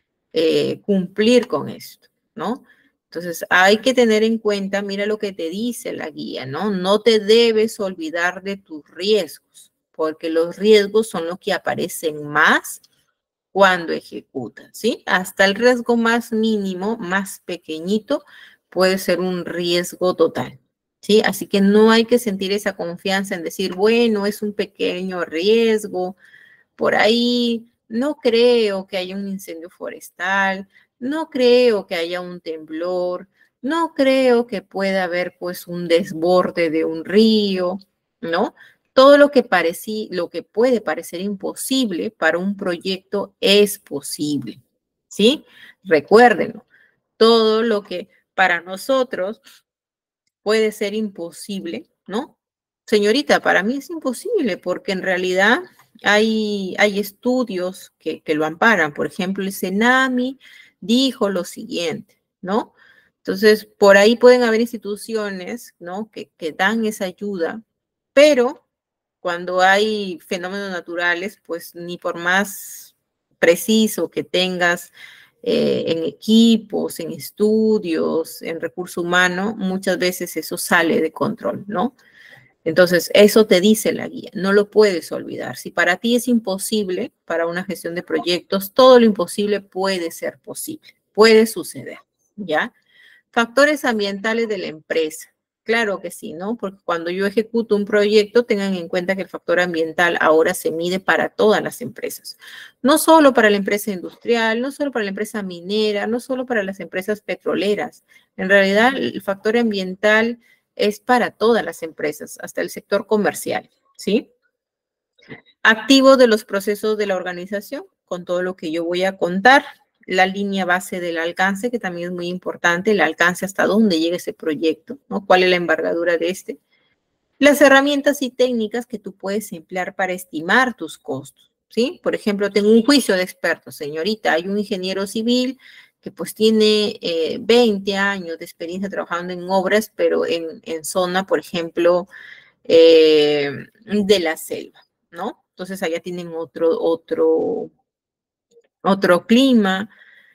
cumplir con esto, ¿no? Entonces, hay que tener en cuenta, mira lo que te dice la guía, ¿no? No te debes olvidar de tus riesgos, porque los riesgos son los que aparecen más cuando ejecutan, ¿sí? Hasta el riesgo más mínimo, más pequeñito, puede ser un riesgo total, ¿sí? Así que no hay que sentir esa confianza en decir, bueno, es un pequeño riesgo, por ahí no creo que haya un incendio forestal, no creo que haya un temblor, no creo que pueda haber pues un desborde de un río, ¿no? Todo lo que puede parecer imposible para un proyecto es posible, ¿sí? Recuérdenlo, todo lo que para nosotros puede ser imposible, ¿no? Señorita, para mí es imposible porque en realidad hay estudios que lo amparan. Por ejemplo, el CENAMI dijo lo siguiente, ¿no? Entonces, por ahí pueden haber instituciones, ¿no? Que dan esa ayuda, pero Cuando hay fenómenos naturales, pues ni por más preciso que tengas en equipos, en estudios, en recurso humano, muchas veces eso sale de control, ¿no? Entonces, eso te dice la guía, no lo puedes olvidar. Si para ti es imposible, para una gestión de proyectos, todo lo imposible puede ser posible, puede suceder, ¿ya? Factores ambientales de la empresa. Claro que sí, ¿no? Porque cuando yo ejecuto un proyecto, tengan en cuenta que el factor ambiental ahora se mide para todas las empresas. No solo para la empresa industrial, no solo para la empresa minera, no solo para las empresas petroleras. En realidad, el factor ambiental es para todas las empresas, hasta el sector comercial, ¿sí? Activo de los procesos de la organización, con todo lo que yo voy a contar. La línea base del alcance, que también es muy importante, el alcance hasta dónde llega ese proyecto, ¿no? ¿Cuál es la envergadura de este? Las herramientas y técnicas que tú puedes emplear para estimar tus costos, ¿sí? Por ejemplo, tengo un juicio de expertos, señorita, hay un ingeniero civil que pues tiene 20 años de experiencia trabajando en obras, pero en zona, por ejemplo, de la selva, ¿no? Entonces allá tienen otro clima,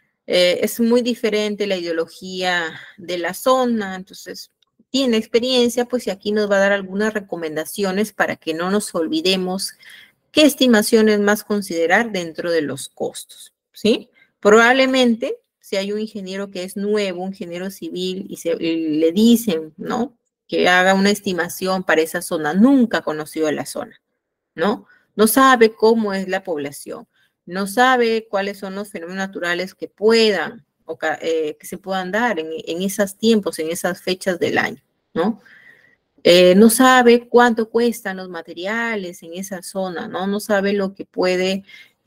es muy diferente la ideología de la zona, entonces tiene experiencia, pues y aquí nos va a dar algunas recomendaciones para que no nos olvidemos qué estimaciones más considerar dentro de los costos, ¿sí? Probablemente, si hay un ingeniero que es nuevo, un ingeniero civil, y le dicen, ¿no? Que haga una estimación para esa zona, nunca ha conocido la zona, ¿no? No sabe cómo es la población, no sabe cuáles son los fenómenos naturales que puedan o que se puedan dar en esos tiempos, en esas fechas del año, ¿no? No sabe cuánto cuestan los materiales en esa zona, ¿no? No sabe lo que puede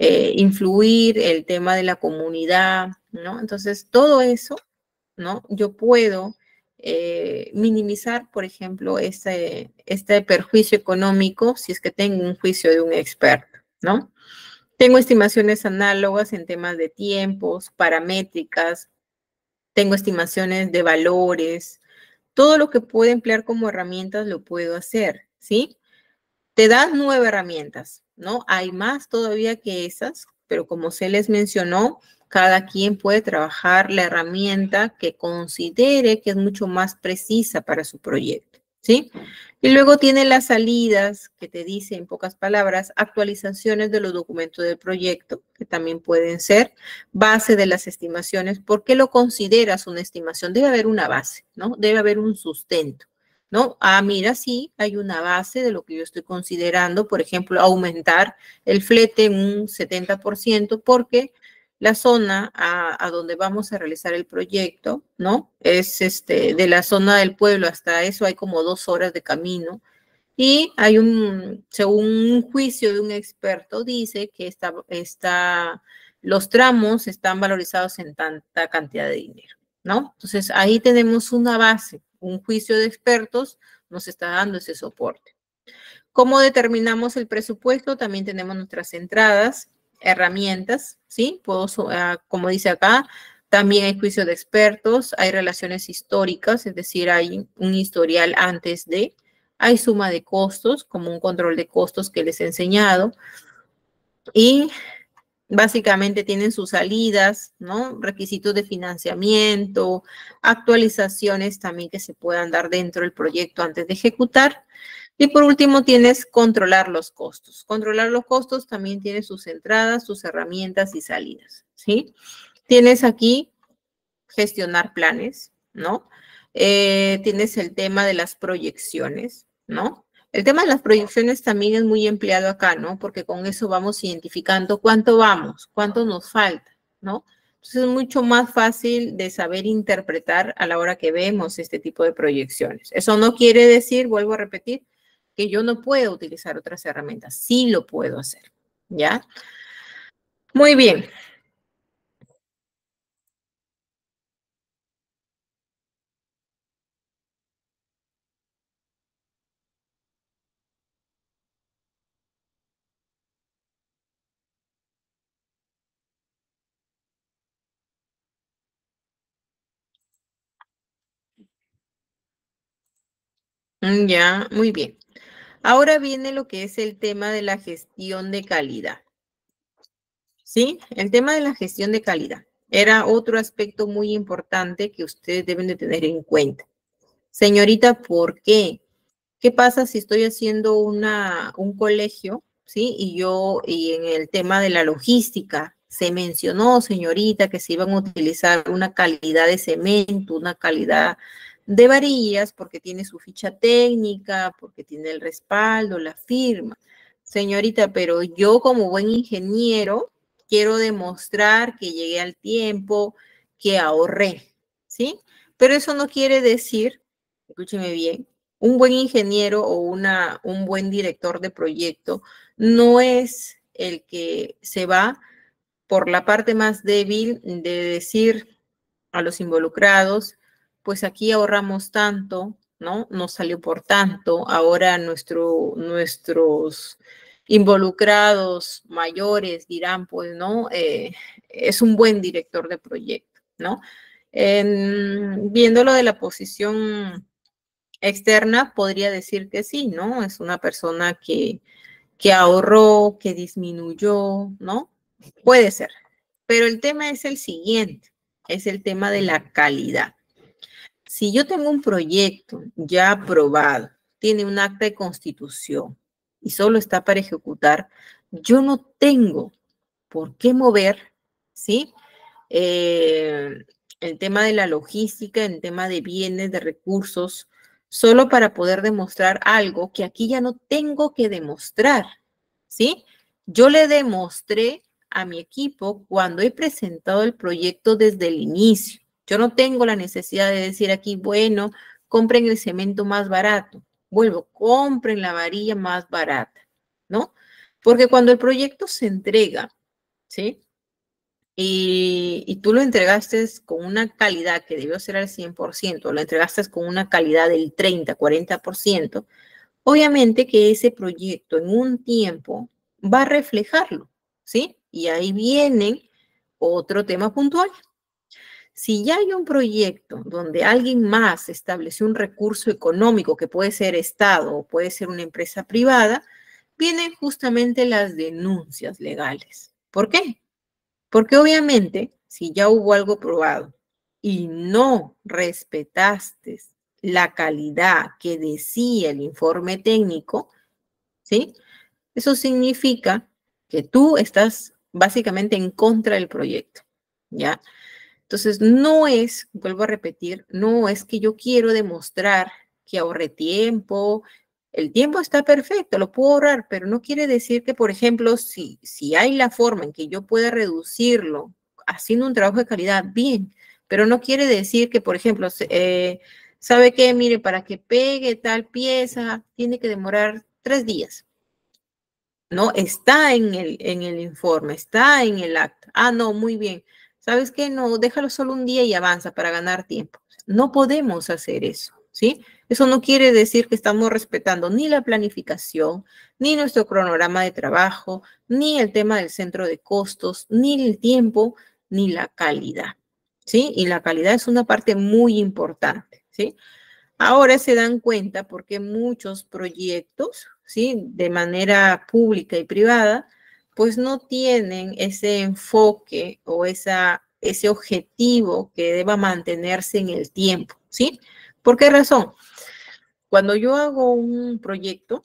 influir el tema de la comunidad, ¿no? Entonces, todo eso, ¿no? Yo puedo minimizar, por ejemplo, este perjuicio económico si es que tengo un juicio de un experto, ¿no? Tengo estimaciones análogas en temas de tiempos, paramétricas, tengo estimaciones de valores, todo lo que puedo emplear como herramientas lo puedo hacer, ¿sí? Te dan 9 herramientas, ¿no? Hay más todavía que esas, pero como se les mencionó, cada quien puede trabajar la herramienta que considere que es mucho más precisa para su proyecto, ¿sí? Y luego tiene las salidas que te dice en pocas palabras, actualizaciones de los documentos del proyecto, que también pueden ser base de las estimaciones. ¿Por qué lo consideras una estimación? Debe haber una base, ¿no? Debe haber un sustento. ¿No? Ah, mira, sí, hay una base de lo que yo estoy considerando, por ejemplo, aumentar el flete en un 70% porque la zona a donde vamos a realizar el proyecto, ¿no? Es de la zona del pueblo hasta eso hay como 2 horas de camino y hay según un juicio de un experto, dice que los tramos están valorizados en tanta cantidad de dinero, ¿no? Entonces ahí tenemos una base, un juicio de expertos nos está dando ese soporte. ¿Cómo determinamos el presupuesto? También tenemos nuestras entradas, herramientas, ¿sí? Como dice acá, también hay juicio de expertos, hay relaciones históricas, es decir, hay un historial antes de, hay suma de costos, como un control de costos que les he enseñado, y básicamente tienen sus salidas, ¿no? Requisitos de financiamiento, actualizaciones también que se puedan dar dentro del proyecto antes de ejecutar. Y por último, tienes controlar los costos. Controlar los costos también tiene sus entradas, sus herramientas y salidas, ¿sí? Tienes aquí gestionar planes, ¿no? Tienes el tema de las proyecciones, ¿no? El tema de las proyecciones también es muy empleado acá, ¿no? Porque con eso vamos identificando cuánto vamos, cuánto nos falta, ¿no? Entonces es mucho más fácil de saber interpretar a la hora que vemos este tipo de proyecciones. Eso no quiere decir, vuelvo a repetir, que yo no puedo utilizar otras herramientas. Sí lo puedo hacer, ¿ya? Muy bien. Ya, muy bien. Ahora viene lo que es el tema de la gestión de calidad. ¿Sí? El tema de la gestión de calidad era otro aspecto muy importante que ustedes deben de tener en cuenta. Señorita, ¿por qué? ¿Qué pasa si estoy haciendo un colegio, ¿sí? Y en el tema de la logística, se mencionó, señorita, que se iban a utilizar una calidad de cemento, una calidad de varillas, porque tiene su ficha técnica, porque tiene el respaldo, la firma. Señorita, pero yo como buen ingeniero quiero demostrar que llegué al tiempo, que ahorré, ¿sí? Pero eso no quiere decir, escúcheme bien, un buen ingeniero o un buen director de proyecto no es el que se va por la parte más débil de decir a los involucrados, pues aquí ahorramos tanto, ¿no? Nos salió por tanto, ahora nuestros involucrados mayores dirán, pues, ¿no? Es un buen director de proyecto, ¿no? Viéndolo de la posición externa, podría decir que sí, ¿no? Es una persona que ahorró, que disminuyó, ¿no? Puede ser. Pero el tema es el siguiente, es el tema de la calidad. Si yo tengo un proyecto ya aprobado, tiene un acta de constitución y solo está para ejecutar, yo no tengo por qué mover, ¿sí? El tema de la logística, el tema de bienes, de recursos, solo para poder demostrar algo que aquí ya no tengo que demostrar, ¿sí? Yo le demostré a mi equipo cuando he presentado el proyecto desde el inicio. Yo no tengo la necesidad de decir aquí, bueno, compren el cemento más barato. Vuelvo, compren la varilla más barata, ¿no? Porque cuando el proyecto se entrega, ¿sí? Y tú lo entregaste con una calidad que debió ser al 100%, lo entregaste con una calidad del 30, 40%, obviamente que ese proyecto en un tiempo va a reflejarlo, ¿sí? Y ahí viene otro tema puntual. Si ya hay un proyecto donde alguien más estableció un recurso económico que puede ser Estado o puede ser una empresa privada, vienen justamente las denuncias legales. ¿Por qué? Porque obviamente, si ya hubo algo probado y no respetaste la calidad que decía el informe técnico, ¿sí? Eso significa que tú estás básicamente en contra del proyecto, ¿ya? Entonces, no es, vuelvo a repetir, no es que yo quiero demostrar que ahorré tiempo. El tiempo está perfecto, lo puedo ahorrar, pero no quiere decir que, por ejemplo, si hay la forma en que yo pueda reducirlo haciendo un trabajo de calidad, bien, pero no quiere decir que, por ejemplo, ¿sabe qué? Mire, para que pegue tal pieza, tiene que demorar 3 días. ¿No? Está en el informe, está en el acta. Ah, no, muy bien. ¿Sabes qué? No, déjalo solo un día y avanza para ganar tiempo. No podemos hacer eso, ¿sí? Eso no quiere decir que estamos respetando ni la planificación, ni nuestro cronograma de trabajo, ni el tema del centro de costos, ni el tiempo, ni la calidad, ¿sí? Y la calidad es una parte muy importante, ¿sí? Ahora se dan cuenta porque muchos proyectos, ¿sí? De manera pública y privada, pues no tienen ese enfoque o ese objetivo que deba mantenerse en el tiempo, ¿sí? ¿Por qué razón? Cuando yo hago un proyecto,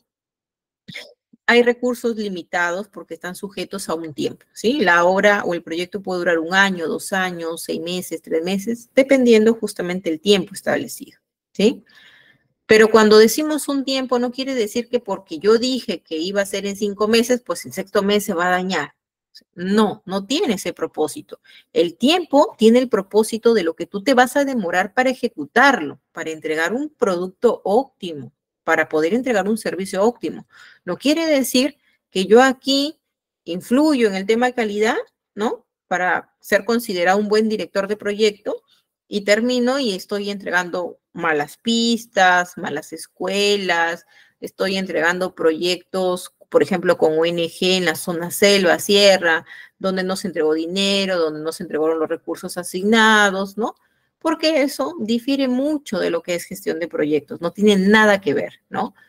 hay recursos limitados porque están sujetos a un tiempo, ¿sí? La obra o el proyecto puede durar 1 año, 2 años, 6 meses, 3 meses, dependiendo justamente el tiempo establecido, ¿sí? Pero cuando decimos un tiempo, no quiere decir que porque yo dije que iba a ser en 5 meses, pues el sexto mes se va a dañar. No, no tiene ese propósito. El tiempo tiene el propósito de lo que tú te vas a demorar para ejecutarlo, para entregar un producto óptimo, para poder entregar un servicio óptimo. No quiere decir que yo aquí influyo en el tema de calidad, ¿no? Para ser considerado un buen director de proyecto y termino y estoy entregando malas pistas, malas escuelas, estoy entregando proyectos, por ejemplo, con ONG en la zona selva, sierra, donde no se entregó dinero, donde no se entregaron los recursos asignados, ¿no? Porque eso difiere mucho de lo que es gestión de proyectos, no tiene nada que ver, ¿no?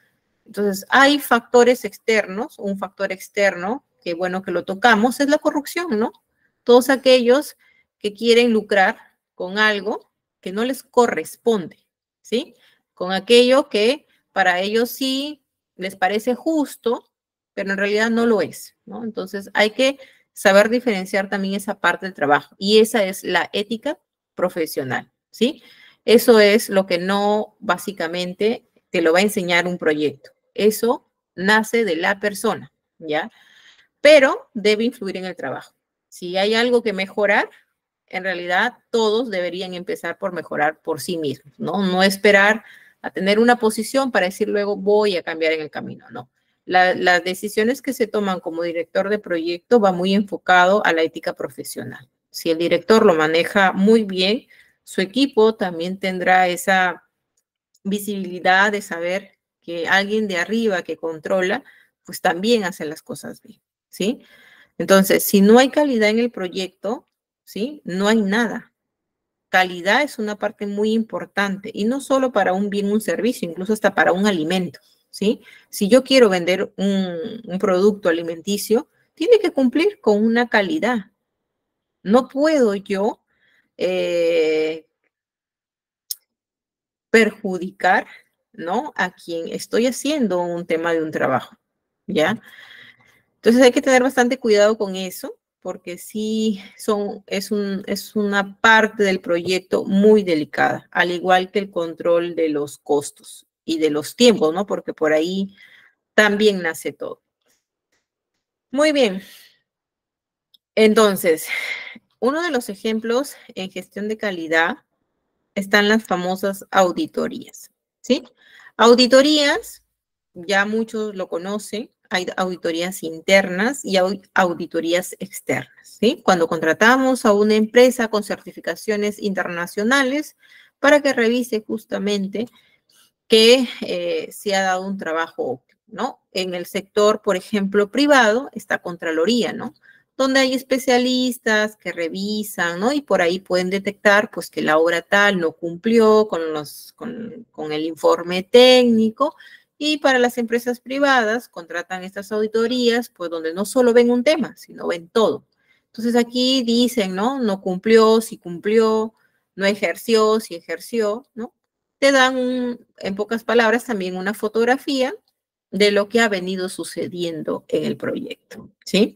Entonces, hay factores externos. Un factor externo, que bueno que lo tocamos, es la corrupción, ¿no? Todos aquellos que quieren lucrar con algo que no les corresponde, ¿sí? Con aquello que para ellos sí les parece justo, pero en realidad no lo es, ¿no? Entonces, hay que saber diferenciar también esa parte del trabajo. Y esa es la ética profesional, ¿sí? Eso es lo que no básicamente te lo va a enseñar un proyecto. Eso nace de la persona, ¿ya? Pero debe influir en el trabajo. Si hay algo que mejorar, en realidad todos deberían empezar por mejorar por sí mismos, ¿no? No esperar a tener una posición para decir luego voy a cambiar en el camino, no. Las decisiones que se toman como director de proyecto va muy enfocado a la ética profesional. Si el director lo maneja muy bien, su equipo también tendrá esa visibilidad de saber que alguien de arriba que controla, pues también hace las cosas bien, ¿sí? Entonces, si no hay calidad en el proyecto, ¿sí? No hay nada. Calidad es una parte muy importante y no solo para un bien, un servicio, incluso hasta para un alimento, ¿sí? Si yo quiero vender un producto alimenticio, tiene que cumplir con una calidad. No puedo yo eh, perjudicar, ¿no? A quien estoy haciendo un tema de un trabajo, ¿ya? Entonces hay que tener bastante cuidado con eso, porque sí es una parte del proyecto muy delicada, al igual que el control de los costos y de los tiempos, ¿no? Porque por ahí también nace todo. Muy bien. Entonces, uno de los ejemplos en gestión de calidad están las famosas auditorías, ¿sí? Auditorías, ya muchos lo conocen, hay auditorías internas y auditorías externas, ¿sí? Cuando contratamos a una empresa con certificaciones internacionales para que revise justamente que se ha dado un trabajo óptimo, ¿no? En el sector, por ejemplo, privado, está Contraloría, ¿no? Donde hay especialistas que revisan, ¿no? Y por ahí pueden detectar, pues, que la obra tal no cumplió con el informe técnico. Y para las empresas privadas, contratan estas auditorías, pues, donde no solo ven un tema, sino ven todo. Entonces, aquí dicen, ¿no? No cumplió, si cumplió, no ejerció, si ejerció, ¿no? Te dan, en pocas palabras, también una fotografía de lo que ha venido sucediendo en el proyecto, ¿sí?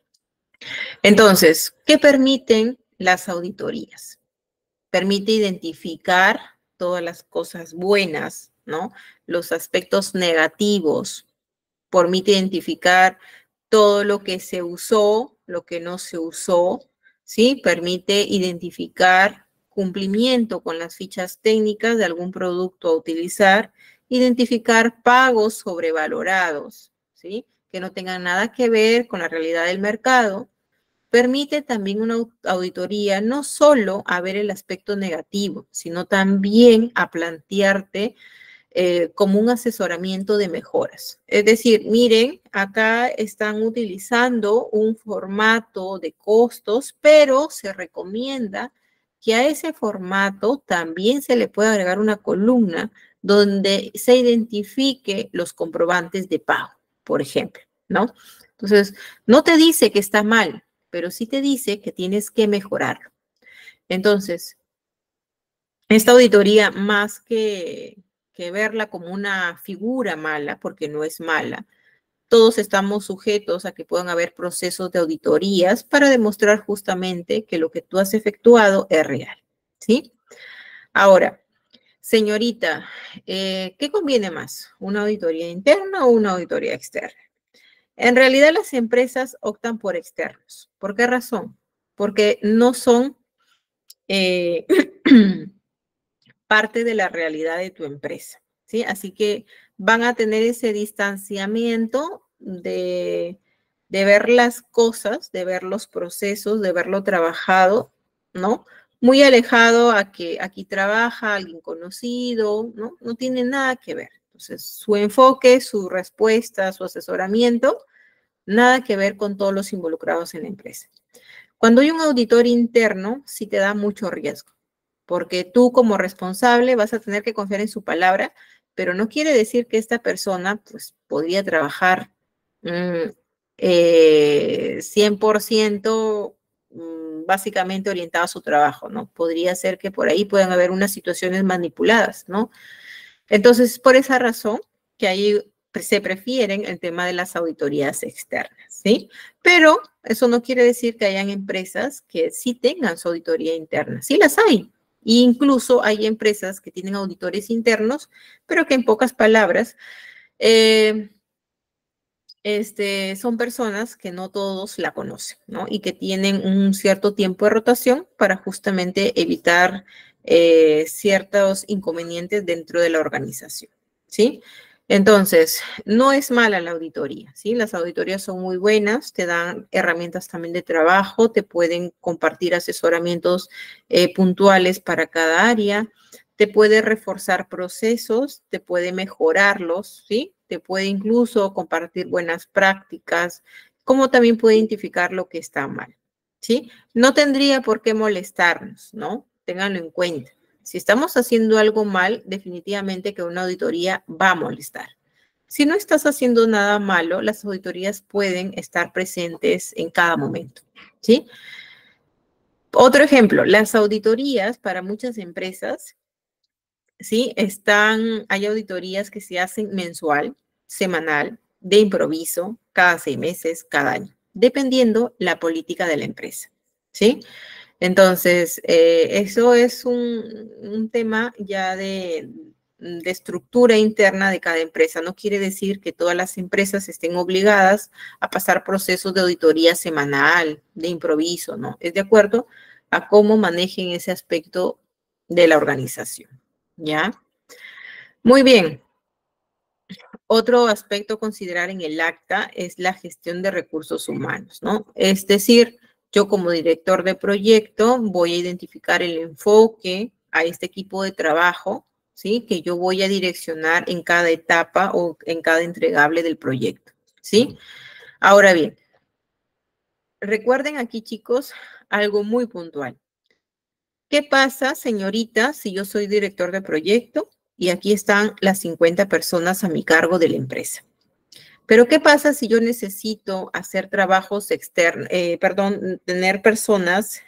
Entonces, ¿qué permiten las auditorías? Permite identificar todas las cosas buenas, ¿no? Los aspectos negativos, permite identificar todo lo que se usó, lo que no se usó, ¿sí? Permite identificar cumplimiento con las fichas técnicas de algún producto a utilizar, identificar pagos sobrevalorados, ¿sí? Que no tengan nada que ver con la realidad del mercado. Permite también una auditoría no solo a ver el aspecto negativo, sino también a plantearte como un asesoramiento de mejoras. Es decir, miren, acá están utilizando un formato de costos, pero se recomienda que a ese formato también se le pueda agregar una columna donde se identifique los comprobantes de pago, por ejemplo, ¿no? Entonces, no te dice que está mal, pero sí te dice que tienes que mejorarlo. Entonces, esta auditoría, más que verla como una figura mala, porque no es mala, todos estamos sujetos a que puedan haber procesos de auditorías para demostrar justamente que lo que tú has efectuado es real, ¿sí? Ahora, señorita, ¿qué conviene más? ¿Una auditoría interna o una auditoría externa? En realidad las empresas optan por externos. ¿Por qué razón? Porque no son eh, parte de la realidad de tu empresa, ¿sí? Así que van a tener ese distanciamiento de ver las cosas, de ver los procesos, de verlo trabajado, ¿no? Muy alejado a que aquí trabaja alguien conocido, ¿no? No tiene nada que ver. Entonces, su enfoque, su respuesta, su asesoramiento, nada que ver con todos los involucrados en la empresa. Cuando hay un auditor interno, sí te da mucho riesgo, porque tú como responsable vas a tener que confiar en su palabra, pero no quiere decir que esta persona pues podría trabajar 100% básicamente orientado a su trabajo, ¿no? Podría ser que por ahí puedan haber unas situaciones manipuladas, ¿no? Entonces, por esa razón que ahí se prefieren el tema de las auditorías externas, ¿sí? Pero eso no quiere decir que hayan empresas que sí tengan su auditoría interna. Sí las hay. E incluso hay empresas que tienen auditores internos, pero que en pocas palabras son personas que no todos la conocen, ¿no? Y que tienen un cierto tiempo de rotación para justamente evitar ciertos inconvenientes dentro de la organización, ¿sí? Entonces, no es mala la auditoría, ¿sí? Las auditorías son muy buenas, te dan herramientas también de trabajo, te pueden compartir asesoramientos puntuales para cada área, te puede reforzar procesos, te puede mejorarlos, ¿sí? Te puede incluso compartir buenas prácticas, como también puede identificar lo que está mal, ¿sí? No tendría por qué molestarnos, ¿no? Ténganlo en cuenta. Si estamos haciendo algo mal, definitivamente que una auditoría va a molestar. Si no estás haciendo nada malo, las auditorías pueden estar presentes en cada momento, ¿sí? Otro ejemplo, las auditorías para muchas empresas, ¿sí? Hay auditorías que se hacen mensual, semanal, de improviso, cada 6 meses, cada año, dependiendo la política de la empresa, ¿sí? Entonces, eso es un tema ya de estructura interna de cada empresa. No quiere decir que todas las empresas estén obligadas a pasar procesos de auditoría semanal, de improviso, ¿no? Es de acuerdo a cómo manejen ese aspecto de la organización, ¿ya? Muy bien. Otro aspecto a considerar en el acta es la gestión de recursos humanos, ¿no? Es decir, yo como director de proyecto voy a identificar el enfoque a este equipo de trabajo, ¿sí? Que yo voy a direccionar en cada etapa o en cada entregable del proyecto, ¿sí? Ahora bien, recuerden aquí, chicos, algo muy puntual. ¿Qué pasa, señorita, si yo soy director de proyecto y aquí están las 50 personas a mi cargo de la empresa? Pero ¿qué pasa si yo necesito hacer trabajos externos, tener personas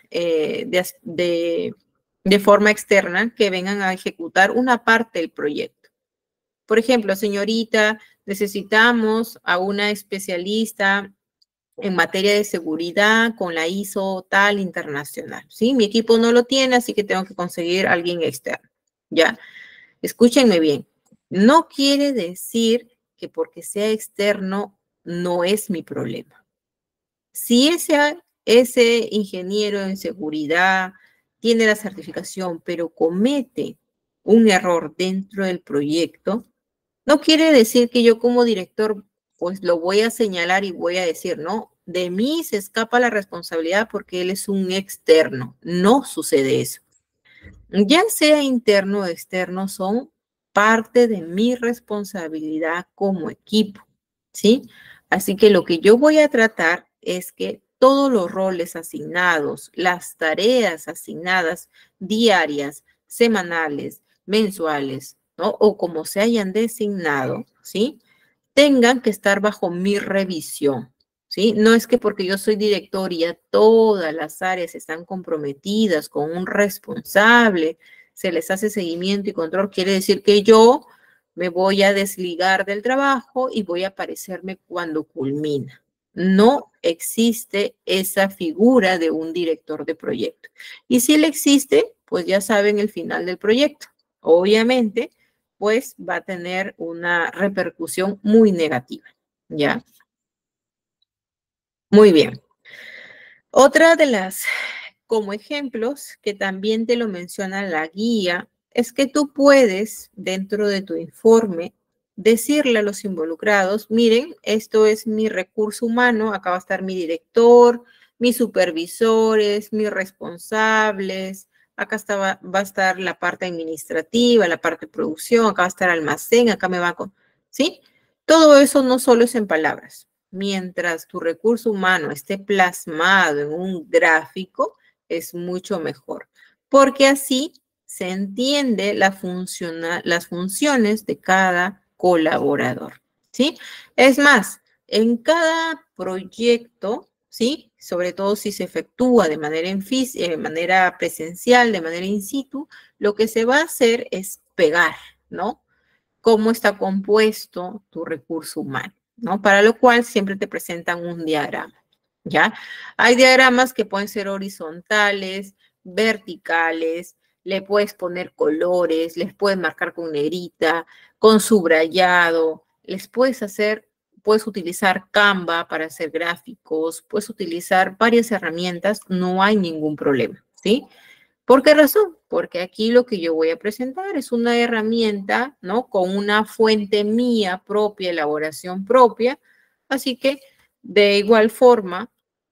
de forma externa que vengan a ejecutar una parte del proyecto? Por ejemplo, señorita, necesitamos a una especialista en materia de seguridad con la ISO tal internacional, ¿sí? Mi equipo no lo tiene, así que tengo que conseguir a alguien externo, ¿ya? Escúchenme bien. No quiere decir que porque sea externo no es mi problema. Si ese ingeniero en seguridad tiene la certificación, pero comete un error dentro del proyecto, no quiere decir que yo como director pues lo voy a señalar y voy a decir, no, de mí se escapa la responsabilidad porque él es un externo. No sucede eso. Ya sea interno o externo, son parte de mi responsabilidad como equipo, ¿sí? Así que lo que yo voy a tratar es que todos los roles asignados, las tareas asignadas diarias, semanales, mensuales, ¿no? O como se hayan designado, ¿sí? Tengan que estar bajo mi revisión, ¿sí? No es que porque yo soy director y ya todas las áreas están comprometidas con un responsable, se les hace seguimiento y control, quiere decir que yo me voy a desligar del trabajo y voy a aparecerme cuando culmina. No existe esa figura de un director de proyecto. Y si él existe, pues ya saben el final del proyecto. Obviamente, pues va a tener una repercusión muy negativa, ¿ya? Muy bien. Otra de las, como ejemplos, que también te lo menciona la guía, es que tú puedes, dentro de tu informe, decirle a los involucrados, miren, esto es mi recurso humano, acá va a estar mi director, mis supervisores, mis responsables, acá va a estar la parte administrativa, la parte de producción, acá va a estar almacén, acá me va a... ¿Sí? Todo eso no solo es en palabras. Mientras tu recurso humano esté plasmado en un gráfico, es mucho mejor, porque así se entiende las funciones de cada colaborador, ¿sí? Es más, en cada proyecto, ¿sí? Sobre todo si se efectúa de manera presencial, de manera in situ, lo que se va a hacer es pegar, ¿no? Cómo está compuesto tu recurso humano, ¿no? Para lo cual siempre te presentan un diagrama, ¿ya? Hay diagramas que pueden ser horizontales, verticales, le puedes poner colores, les puedes marcar con negrita, con subrayado, puedes utilizar Canva para hacer gráficos, puedes utilizar varias herramientas, no hay ningún problema, ¿sí? ¿Por qué razón? Porque aquí lo que yo voy a presentar es una herramienta, ¿no? Con una fuente mía propia, elaboración propia, así que de igual forma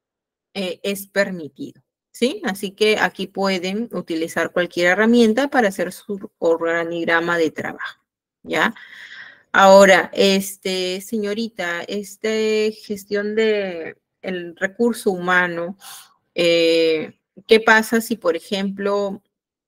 es permitido, ¿sí? Así que aquí pueden utilizar cualquier herramienta para hacer su organigrama de trabajo, ¿ya? Ahora, señorita, gestión de el recurso humano, ¿qué pasa si, por ejemplo,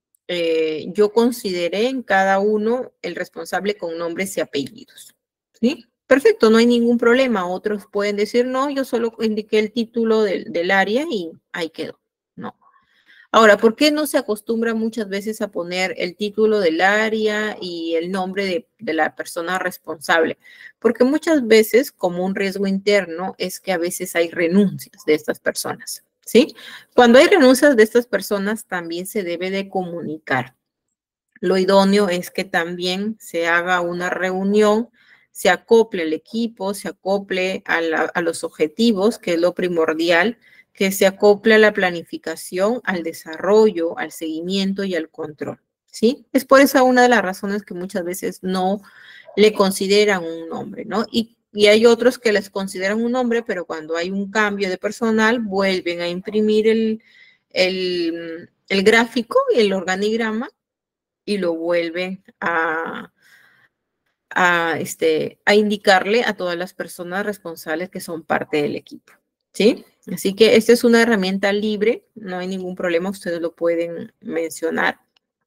yo consideré en cada uno el responsable con nombres y apellidos? ¿Sí? Perfecto, no hay ningún problema. Otros pueden decir, no, yo solo indiqué el título del área y ahí quedó. No. Ahora, ¿por qué no se acostumbra muchas veces a poner el título del área y el nombre de la persona responsable? Porque muchas veces, como un riesgo interno, es que a veces hay renuncias de estas personas, ¿sí? Cuando hay renuncias de estas personas, también se debe de comunicar. Lo idóneo es que también se haga una reunión, se acople el equipo, se acople a los objetivos, que es lo primordial, que se acople a la planificación, al desarrollo, al seguimiento y al control, ¿sí? Es por esa una de las razones que muchas veces no le consideran un nombre, ¿no? Y hay otros que les consideran un nombre, pero cuando hay un cambio de personal, vuelven a imprimir el gráfico y el organigrama y lo vuelven a indicarle a todas las personas responsables que son parte del equipo, ¿sí? Así que esta es una herramienta libre, no hay ningún problema, ustedes lo pueden mencionar.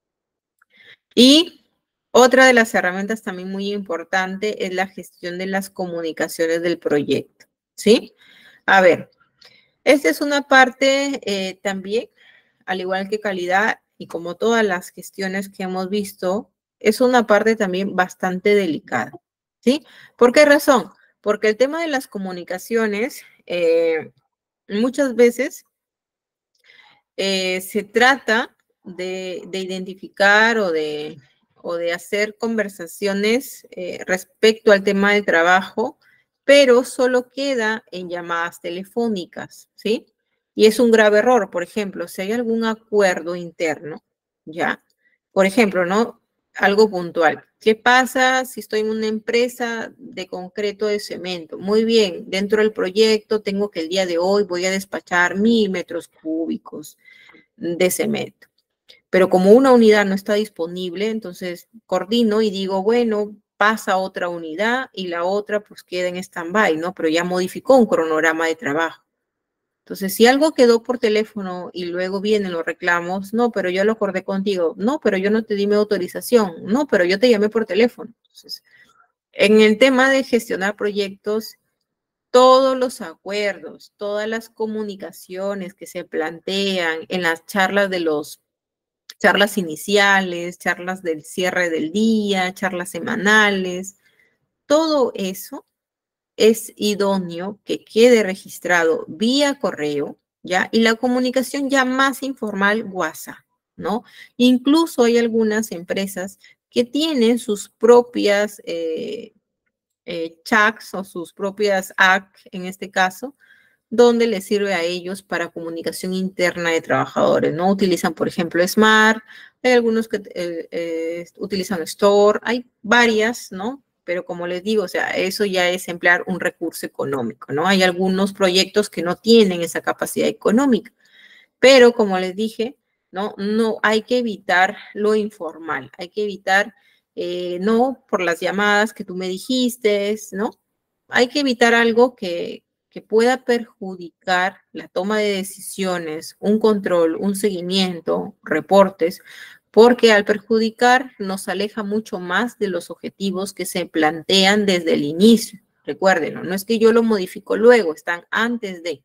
Y otra de las herramientas también muy importante es la gestión de las comunicaciones del proyecto, ¿sí? A ver, esta es una parte también, al igual que calidad y como todas las gestiones que hemos visto, es una parte también bastante delicada, ¿sí? ¿Por qué razón? Porque el tema de las comunicaciones muchas veces se trata de identificar o de hacer conversaciones respecto al tema del trabajo, pero solo queda en llamadas telefónicas, ¿sí? Y es un grave error. Por ejemplo, si hay algún acuerdo interno, ¿ya? Por ejemplo, ¿no? Algo puntual. ¿Qué pasa si estoy en una empresa de concreto de cemento? Muy bien, dentro del proyecto tengo que el día de hoy voy a despachar 1000 metros cúbicos de cemento. Pero como una unidad no está disponible, entonces coordino y digo, bueno, pasa otra unidad y la otra pues queda en stand-by, ¿no? Pero ya modificó un cronograma de trabajo. Entonces, si algo quedó por teléfono y luego vienen los reclamos, no, pero yo lo acordé contigo, no, pero yo no te di mi autorización, no, pero yo te llamé por teléfono. Entonces, en el tema de gestionar proyectos, todos los acuerdos, todas las comunicaciones que se plantean en las charlas iniciales, charlas del cierre del día, charlas semanales, todo eso es idóneo que quede registrado vía correo, ¿ya? Y la comunicación ya más informal, WhatsApp, ¿no? Incluso hay algunas empresas que tienen sus propias chats o sus propias apps, en este caso, donde les sirve a ellos para comunicación interna de trabajadores, ¿no? Utilizan, por ejemplo, Smart, hay algunos que utilizan Store, hay varias, ¿no? Pero como les digo, o sea, eso ya es emplear un recurso económico, ¿no? Hay algunos proyectos que no tienen esa capacidad económica, pero como les dije, no, no hay que evitar lo informal, hay que evitar, no por las llamadas que tú me dijiste, ¿no? Hay que evitar algo que pueda perjudicar la toma de decisiones, un control, un seguimiento, reportes, porque al perjudicar nos aleja mucho más de los objetivos que se plantean desde el inicio. Recuérdenlo, no es que yo lo modifico luego, están antes de.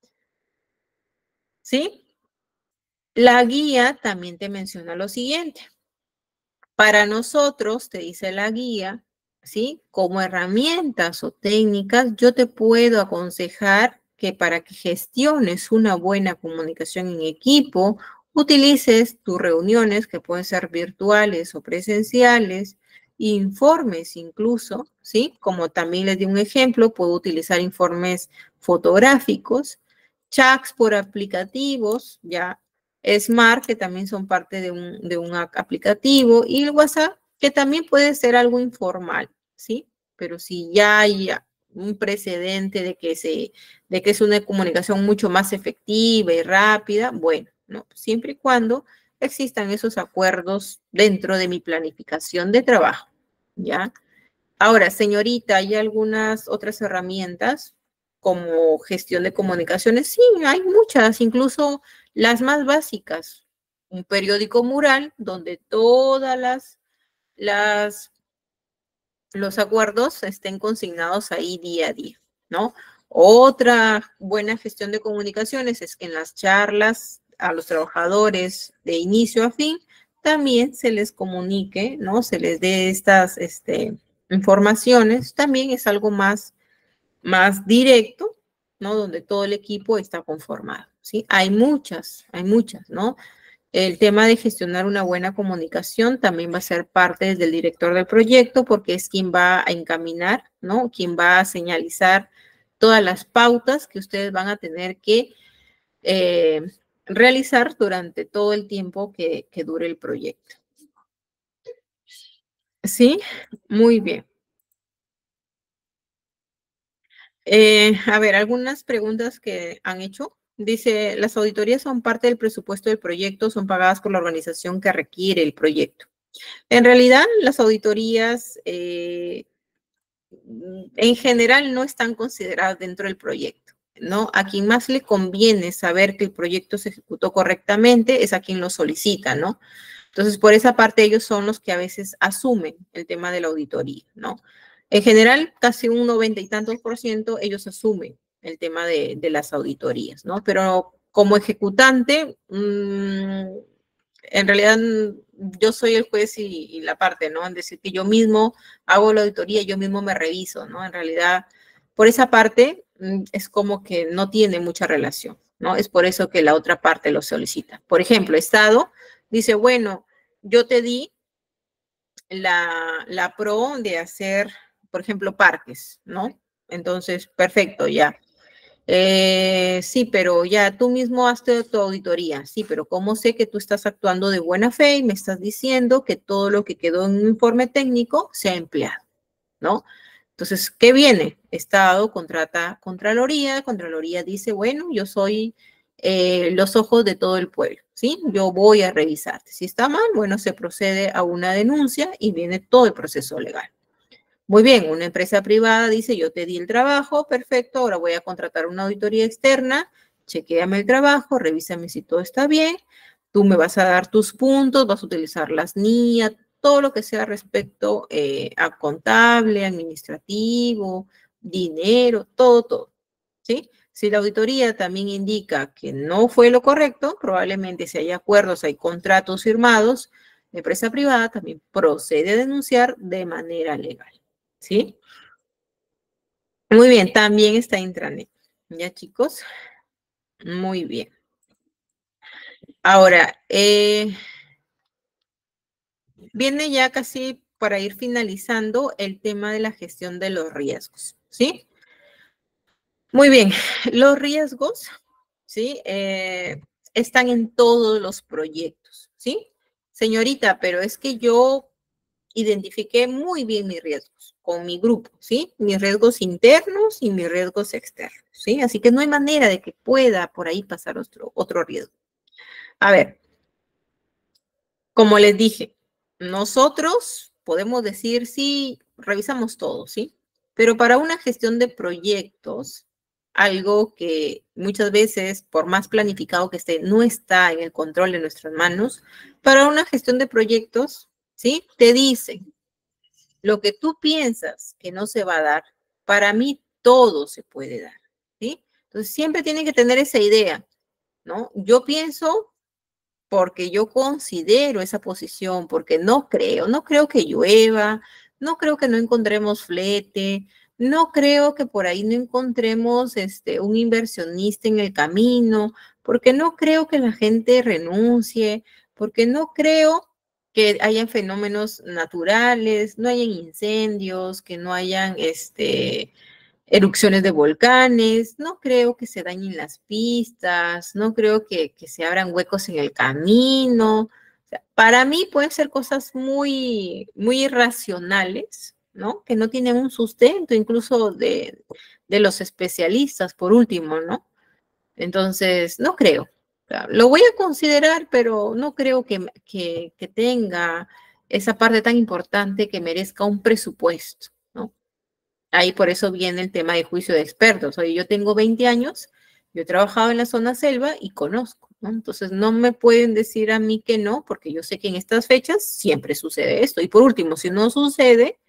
¿Sí? La guía también te menciona lo siguiente. Para nosotros, te dice la guía, ¿sí? Como herramientas o técnicas, yo te puedo aconsejar que para que gestiones una buena comunicación en equipo, utilices tus reuniones, que pueden ser virtuales o presenciales, informes incluso, ¿sí? Como también les di un ejemplo, puedo utilizar informes fotográficos, chats por aplicativos, ya Smart, que también son parte de un aplicativo, y el WhatsApp, que también puede ser algo informal, ¿sí? Pero si ya hay un precedente de que es una comunicación mucho más efectiva y rápida, bueno, ¿no? Siempre y cuando existan esos acuerdos dentro de mi planificación de trabajo, ¿ya? Ahora, señorita, ¿hay algunas otras herramientas como gestión de comunicaciones? Sí, hay muchas, incluso las más básicas. Un periódico mural donde todas las los acuerdos estén consignados ahí día a día, ¿no? Otra buena gestión de comunicaciones es que en las charlas a los trabajadores de inicio a fin también se les comunique, ¿no? Se les dé estas informaciones. También es algo más directo, ¿no? Donde todo el equipo está conformado, ¿sí? Hay muchas, ¿no? El tema de gestionar una buena comunicación también va a ser parte del director del proyecto porque es quien va a encaminar, ¿no? Quien va a señalizar todas las pautas que ustedes van a tener que eh, realizar durante todo el tiempo que dure el proyecto. ¿Sí? Muy bien. A ver, algunas preguntas que han hecho. Dice, las auditorías son parte del presupuesto del proyecto, son pagadas por la organización que requiere el proyecto. En realidad, las auditorías en general no están consideradas dentro del proyecto, ¿no? A quien más le conviene saber que el proyecto se ejecutó correctamente es a quien lo solicita, ¿no? Entonces, por esa parte, ellos son los que a veces asumen el tema de la auditoría, ¿no? En general, casi un 90 y tantos por ciento, ellos asumen el tema de las auditorías, ¿no? Pero como ejecutante, en realidad yo soy el juez y la parte, ¿no? En decir que yo mismo hago la auditoría, yo mismo me reviso, ¿no? En realidad, por esa parte, es como que no tiene mucha relación, ¿no? Es por eso que la otra parte lo solicita. Por ejemplo, Estado dice, bueno, yo te di la pro de hacer, por ejemplo, parques, ¿no? Entonces, perfecto, ya. Sí, pero ya tú mismo hazte tu auditoría. Sí, pero ¿cómo sé que tú estás actuando de buena fe y me estás diciendo que todo lo que quedó en un informe técnico se ha empleado, ¿no? Entonces, ¿qué viene? Estado contrata Contraloría, Contraloría dice, bueno, yo soy los ojos de todo el pueblo, ¿sí? Yo voy a revisarte. Si está mal, bueno, se procede a una denuncia y viene todo el proceso legal. Muy bien, una empresa privada dice, yo te di el trabajo, perfecto, ahora voy a contratar una auditoría externa, chequéame el trabajo, revísame si todo está bien, tú me vas a dar tus puntos, vas a utilizar las NIA, todo lo que sea respecto a contable, administrativo, dinero, todo, ¿sí? Si la auditoría también indica que no fue lo correcto, probablemente si hay acuerdos, hay contratos firmados, la empresa privada también procede a denunciar de manera legal. ¿Sí? Muy bien, también está intranet. ¿Ya, chicos? Muy bien. Ahora, viene ya casi para ir finalizando el tema de la gestión de los riesgos, ¿sí? Muy bien, los riesgos, ¿sí? Están en todos los proyectos, ¿sí? Señorita, pero es que yo identifiqué muy bien mis riesgos con mi grupo, ¿sí? Mis riesgos internos y mis riesgos externos, ¿sí? Así que no hay manera de que pueda por ahí pasar otro riesgo. A ver, como les dije, nosotros podemos decir, sí, revisamos todo, ¿sí? Pero para una gestión de proyectos, algo que muchas veces, por más planificado que esté, no está en el control de nuestras manos. Para una gestión de proyectos, ¿sí? Te dicen, lo que tú piensas que no se va a dar, para mí todo se puede dar, ¿sí? Entonces siempre tienen que tener esa idea, ¿no? Yo pienso porque yo considero esa posición, porque no creo que llueva, no creo que no encontremos flete, no creo que por ahí no encontremos un inversionista en el camino, porque no creo que la gente renuncie, porque no creo que hayan fenómenos naturales, no hayan incendios, que no hayan erupciones de volcanes, no creo que se dañen las pistas, no creo que se abran huecos en el camino. O sea, para mí pueden ser cosas muy irracionales, ¿no? Que no tienen un sustento, incluso de los especialistas, por último, ¿no? Entonces, no creo. O sea, lo voy a considerar, pero no creo que tenga esa parte tan importante que merezca un presupuesto, ¿no? Ahí por eso viene el tema de juicio de expertos. Oye, yo tengo 20 años, yo he trabajado en la zona selva y conozco, ¿no? Entonces no me pueden decir a mí que no, porque yo sé que en estas fechas siempre sucede esto. Y por último, si no sucede,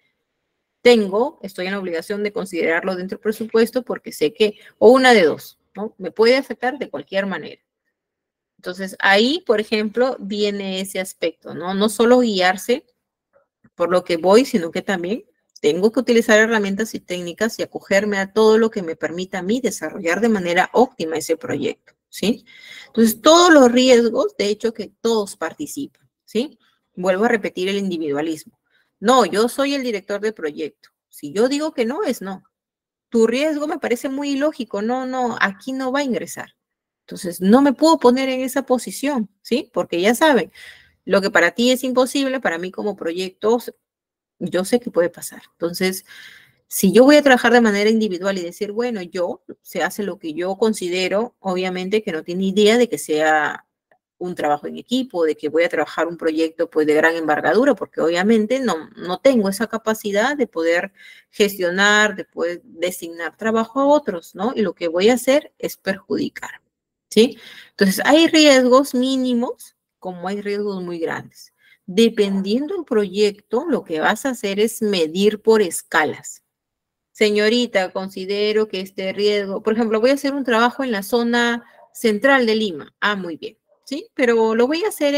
estoy en la obligación de considerarlo dentro del presupuesto porque sé que, o una de dos, ¿no? Me puede afectar de cualquier manera. Entonces ahí, por ejemplo, viene ese aspecto, ¿no? No solo guiarse por lo que voy, sino que también tengo que utilizar herramientas y técnicas y acogerme a todo lo que me permita a mí desarrollar de manera óptima ese proyecto, ¿sí? Entonces, todos los riesgos, de hecho, que todos participan, ¿sí? Vuelvo a repetir el individualismo. No, yo soy el director de proyecto. Si yo digo que no, es no. Tu riesgo me parece muy ilógico. No, no, aquí no va a ingresar. Entonces, no me puedo poner en esa posición, ¿sí? Porque ya saben, lo que para ti es imposible, para mí como proyecto yo sé que puede pasar. Entonces, si yo voy a trabajar de manera individual y decir, bueno, se hace lo que yo considero, obviamente que no tiene idea de que sea un trabajo en equipo, de que voy a trabajar un proyecto pues de gran envergadura, porque obviamente no tengo esa capacidad de poder gestionar, de poder designar trabajo a otros, ¿no? Y lo que voy a hacer es perjudicar, ¿sí? Entonces, hay riesgos mínimos como hay riesgos muy grandes. Dependiendo del proyecto, lo que vas a hacer es medir por escalas. Señorita, considero que este riesgo, por ejemplo, voy a hacer un trabajo en la zona central de Lima. Ah, muy bien, ¿sí? Pero lo voy a hacer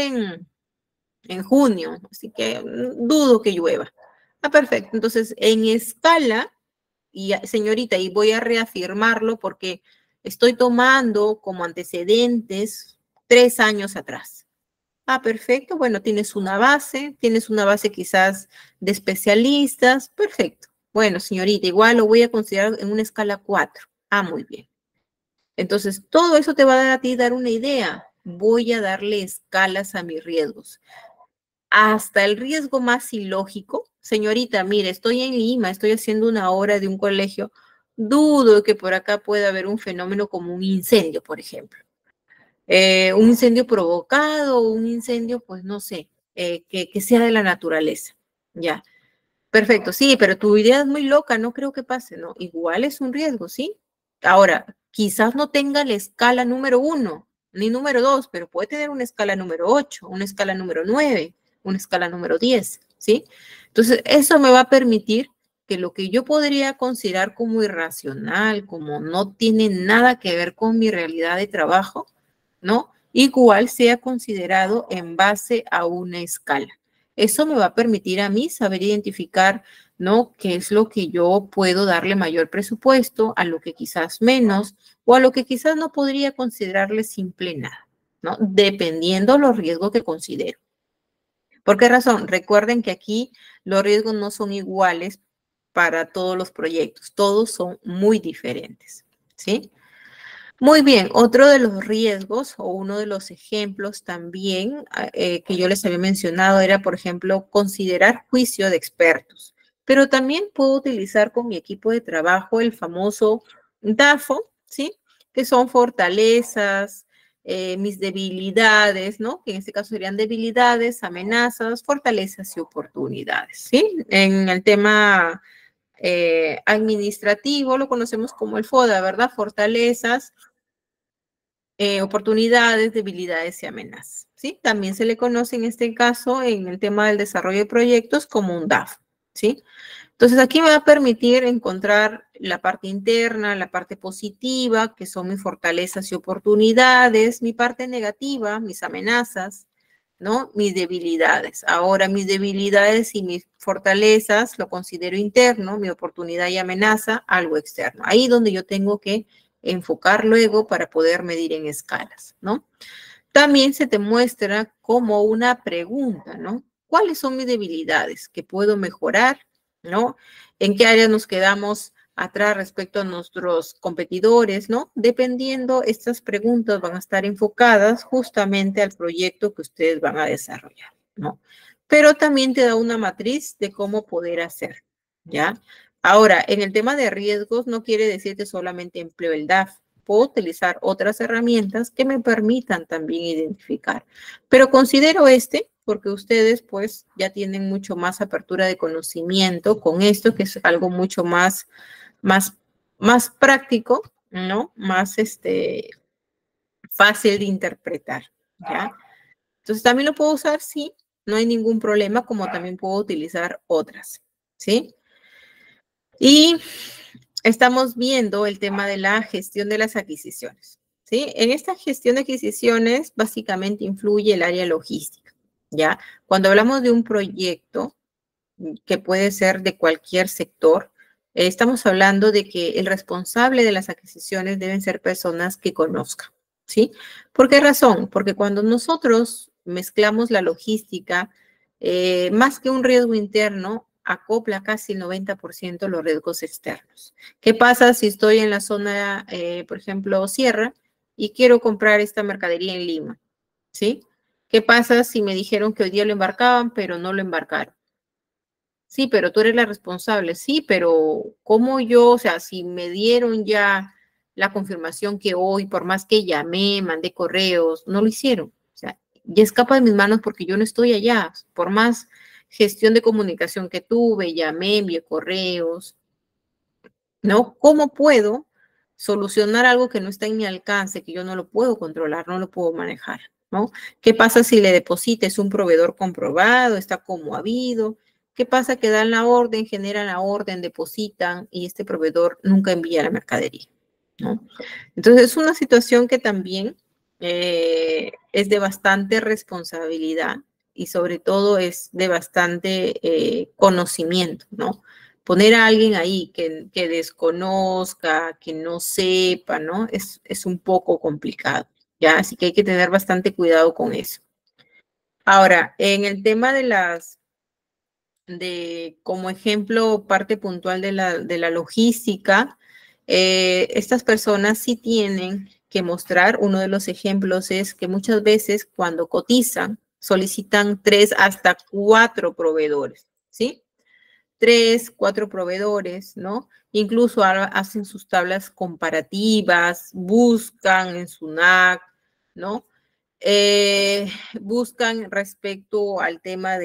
en junio, así que dudo que llueva. Ah, perfecto. Entonces, en escala, y señorita, y voy a reafirmarlo porque estoy tomando como antecedentes 3 años atrás. Ah, perfecto. Bueno, tienes una base quizás de especialistas. Perfecto. Bueno, señorita, igual lo voy a considerar en una escala 4. Ah, muy bien. Entonces, todo eso te va a dar a ti dar una idea. Voy a darle escalas a mis riesgos. Hasta el riesgo más ilógico. Señorita, mire, estoy en Lima, estoy haciendo una obra de un colegio. Dudo que por acá pueda haber un fenómeno como un incendio, por ejemplo. Un incendio provocado, un incendio, pues no sé, que sea de la naturaleza. Ya, perfecto, sí, pero tu idea es muy loca, no creo que pase, ¿no? Igual es un riesgo, ¿sí? Ahora, quizás no tenga la escala número 1, ni número 2, pero puede tener una escala número 8, una escala número 9, una escala número 10, ¿sí? Entonces, eso me va a permitir que lo que yo podría considerar como irracional, como no tiene nada que ver con mi realidad de trabajo, ¿no? Igual sea considerado en base a una escala. Eso me va a permitir a mí saber identificar, ¿no? ¿Qué es lo que yo puedo darle mayor presupuesto, a lo que quizás menos, o a lo que quizás no podría considerarle simple nada, ¿no? Dependiendo los riesgos que considero. ¿Por qué razón? Recuerden que aquí los riesgos no son iguales para todos los proyectos, todos son muy diferentes, ¿sí? Muy bien, otro de los riesgos o uno de los ejemplos también que yo les había mencionado era, por ejemplo, considerar juicio de expertos. Pero también puedo utilizar con mi equipo de trabajo el famoso DAFO, ¿sí? Que son fortalezas, mis debilidades, ¿no? Que en este caso serían debilidades, amenazas, fortalezas y oportunidades, ¿sí? En el tema administrativo lo conocemos como el FODA, ¿verdad? Fortalezas, oportunidades, debilidades y amenazas, ¿sí? También se le conoce en este caso, en el tema del desarrollo de proyectos, como un DAF, ¿sí? Entonces, aquí me va a permitir encontrar la parte interna, la parte positiva, que son mis fortalezas y oportunidades, mi parte negativa, mis amenazas, ¿no? Mis debilidades. Ahora, mis debilidades y mis fortalezas lo considero interno, mi oportunidad y amenaza, algo externo. Ahí donde yo tengo que enfocar luego para poder medir en escalas, ¿no? También se te muestra como una pregunta, ¿no? ¿Cuáles son mis debilidades que puedo mejorar, ¿no? ¿En qué áreas nos quedamos atrás respecto a nuestros competidores, ¿no? Dependiendo, estas preguntas van a estar enfocadas justamente al proyecto que ustedes van a desarrollar, ¿no? Pero también te da una matriz de cómo poder hacer, ¿ya? Ahora, en el tema de riesgos, no quiere decir que solamente empleo el DAF. Puedo utilizar otras herramientas que me permitan también identificar. Pero considero este porque ustedes pues ya tienen mucho más apertura de conocimiento con esto, que es algo mucho más práctico, ¿no? Más fácil de interpretar, ¿ya? Entonces también lo puedo usar, sí, no hay ningún problema, como también puedo utilizar otras, ¿sí? Y estamos viendo el tema de la gestión de las adquisiciones, ¿sí? En esta gestión de adquisiciones básicamente influye el área logística, ¿ya? Cuando hablamos de un proyecto que puede ser de cualquier sector, estamos hablando de que el responsable de las adquisiciones deben ser personas que conozcan, ¿sí? ¿Por qué razón? Porque cuando nosotros mezclamos la logística, más que un riesgo interno, acopla casi el 90% los riesgos externos. ¿Qué pasa si estoy en la zona, por ejemplo, Sierra, y quiero comprar esta mercadería en Lima? ¿Sí? ¿Qué pasa si me dijeron que hoy día lo embarcaban, pero no lo embarcaron? Sí, pero tú eres la responsable. Sí, pero ¿cómo yo? O sea, si me dieron ya la confirmación que hoy, por más que llamé, mandé correos, no lo hicieron. O sea, ya escapa de mis manos porque yo no estoy allá. Por más gestión de comunicación que tuve, llamé, envié correos, ¿no? ¿Cómo puedo solucionar algo que no está en mi alcance, que yo no lo puedo controlar, no lo puedo manejar, ¿no? ¿Qué pasa si le deposites un proveedor comprobado, está como habido? ¿Qué pasa que dan la orden, generan la orden, depositan y este proveedor nunca envía la mercadería, ¿no? Entonces es una situación que también es de bastante responsabilidad y sobre todo es de bastante conocimiento, ¿no? Poner a alguien ahí que desconozca, que no sepa, ¿no? Es un poco complicado, ¿ya? Así que hay que tener bastante cuidado con eso. Ahora, en el tema como ejemplo, parte puntual de la logística, estas personas sí tienen que mostrar, uno de los ejemplos es que muchas veces cuando cotizan, solicitan 3 hasta 4 proveedores, ¿sí? 3, 4 proveedores, ¿no? Incluso hacen sus tablas comparativas, buscan en SUNAT, ¿no? Buscan respecto al tema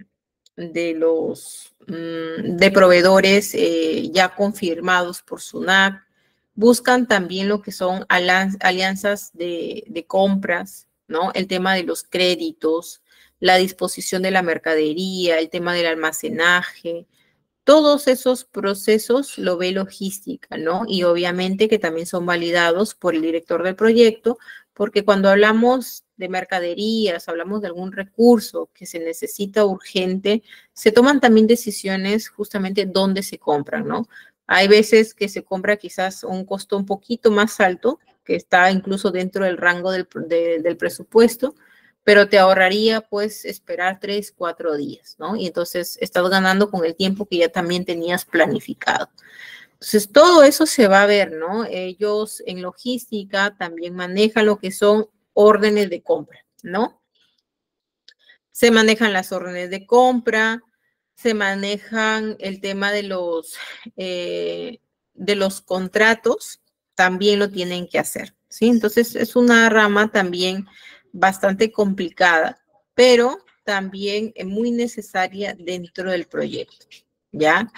de proveedores ya confirmados por SUNAT, buscan también lo que son alianzas de compras, ¿no? El tema de los créditos, la disposición de la mercadería, el tema del almacenaje, todos esos procesos lo ve logística, ¿no? Y obviamente que también son validados por el director del proyecto, porque cuando hablamos de mercaderías, hablamos de algún recurso que se necesita urgente, se toman también decisiones justamente dónde se compran, ¿no? Hay veces que se compra quizás a un costo un poquito más alto, que está incluso dentro del rango del presupuesto, pero te ahorraría pues esperar 3, 4 días, ¿no? Y entonces estás ganando con el tiempo que ya también tenías planificado. Entonces todo eso se va a ver, ¿no? Ellos en logística también manejan lo que son órdenes de compra, ¿no? Se manejan las órdenes de compra, se manejan el tema de los contratos, también lo tienen que hacer, ¿sí? Entonces es una rama también bastante complicada, pero también muy necesaria dentro del proyecto, ¿ya?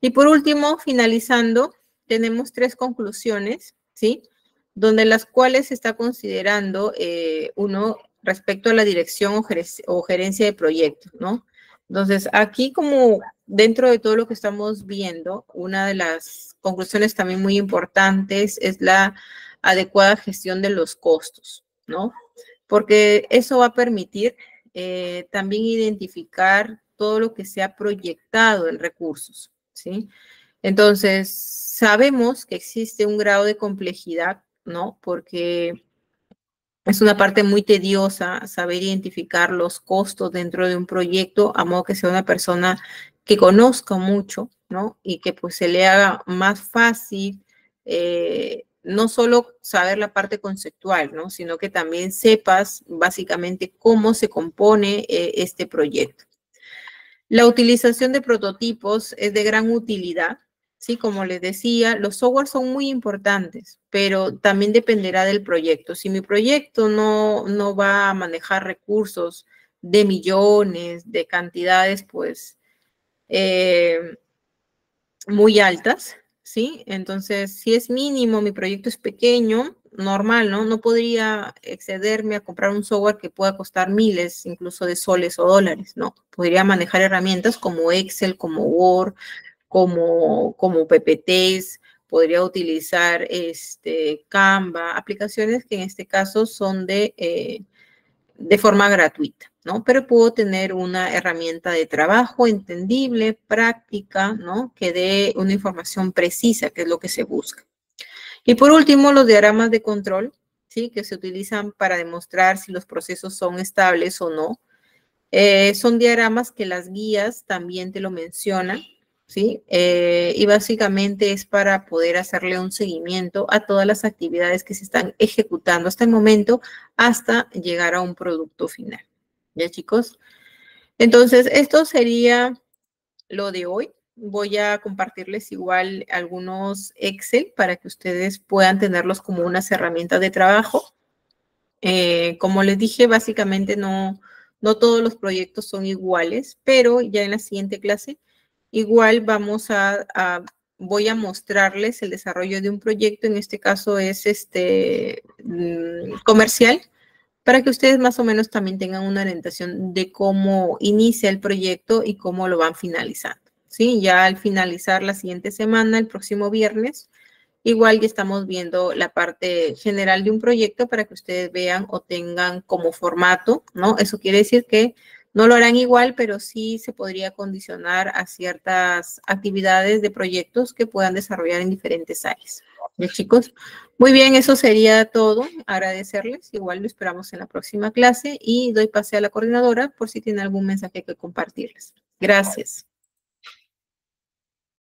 Y por último, finalizando, tenemos 3 conclusiones, ¿sí? Donde las cuales se está considerando uno respecto a la dirección o gerencia de proyectos, ¿no? Entonces, aquí como dentro de todo lo que estamos viendo, una de las conclusiones también muy importantes es la adecuada gestión de los costos, ¿no? Porque eso va a permitir también identificar todo lo que se ha proyectado en recursos, ¿sí? Entonces, sabemos que existe un grado de complejidad, ¿no? Porque es una parte muy tediosa saber identificar los costos dentro de un proyecto, a modo que sea una persona que conozca mucho, ¿no? Y que pues se le haga más fácil, no solo saber la parte conceptual, ¿no? Sino que también sepas básicamente cómo se compone este proyecto. La utilización de prototipos es de gran utilidad, ¿sí? Como les decía, los softwares son muy importantes, pero también dependerá del proyecto. Si mi proyecto no va a manejar recursos de millones, de cantidades, pues, muy altas, ¿sí? Entonces, si es mínimo, mi proyecto es pequeño, normal, ¿no? No podría excederme a comprar un software que pueda costar miles, incluso de soles o dólares, ¿no? Podría manejar herramientas como Excel, como Word, como PPTs, podría utilizar Canva, aplicaciones que en este caso son de forma gratuita, ¿no? Pero puedo tener una herramienta de trabajo entendible, práctica, ¿no? Que dé una información precisa, que es lo que se busca. Y por último, los diagramas de control, ¿sí? Que se utilizan para demostrar si los procesos son estables o no. Son diagramas que las guías también te lo mencionan, ¿sí? Y básicamente es para poder hacerle un seguimiento a todas las actividades que se están ejecutando hasta el momento hasta llegar a un producto final. ¿Ya, chicos? Entonces, esto sería lo de hoy. Voy a compartirles igual algunos Excel para que ustedes puedan tenerlos como unas herramientas de trabajo. Como les dije, básicamente no todos los proyectos son iguales, pero ya en la siguiente clase igual voy a mostrarles el desarrollo de un proyecto, en este caso es comercial, para que ustedes más o menos también tengan una orientación de cómo inicia el proyecto y cómo lo van finalizando, ¿sí? Ya al finalizar la siguiente semana, el próximo viernes, igual ya estamos viendo la parte general de un proyecto para que ustedes vean o tengan como formato, ¿no? Eso quiere decir que no lo harán igual, pero sí se podría condicionar a ciertas actividades de proyectos que puedan desarrollar en diferentes áreas. ¿Ya, chicos? Muy bien, eso sería todo. Agradecerles. Igual lo esperamos en la próxima clase y doy pase a la coordinadora por si tiene algún mensaje que compartirles. Gracias.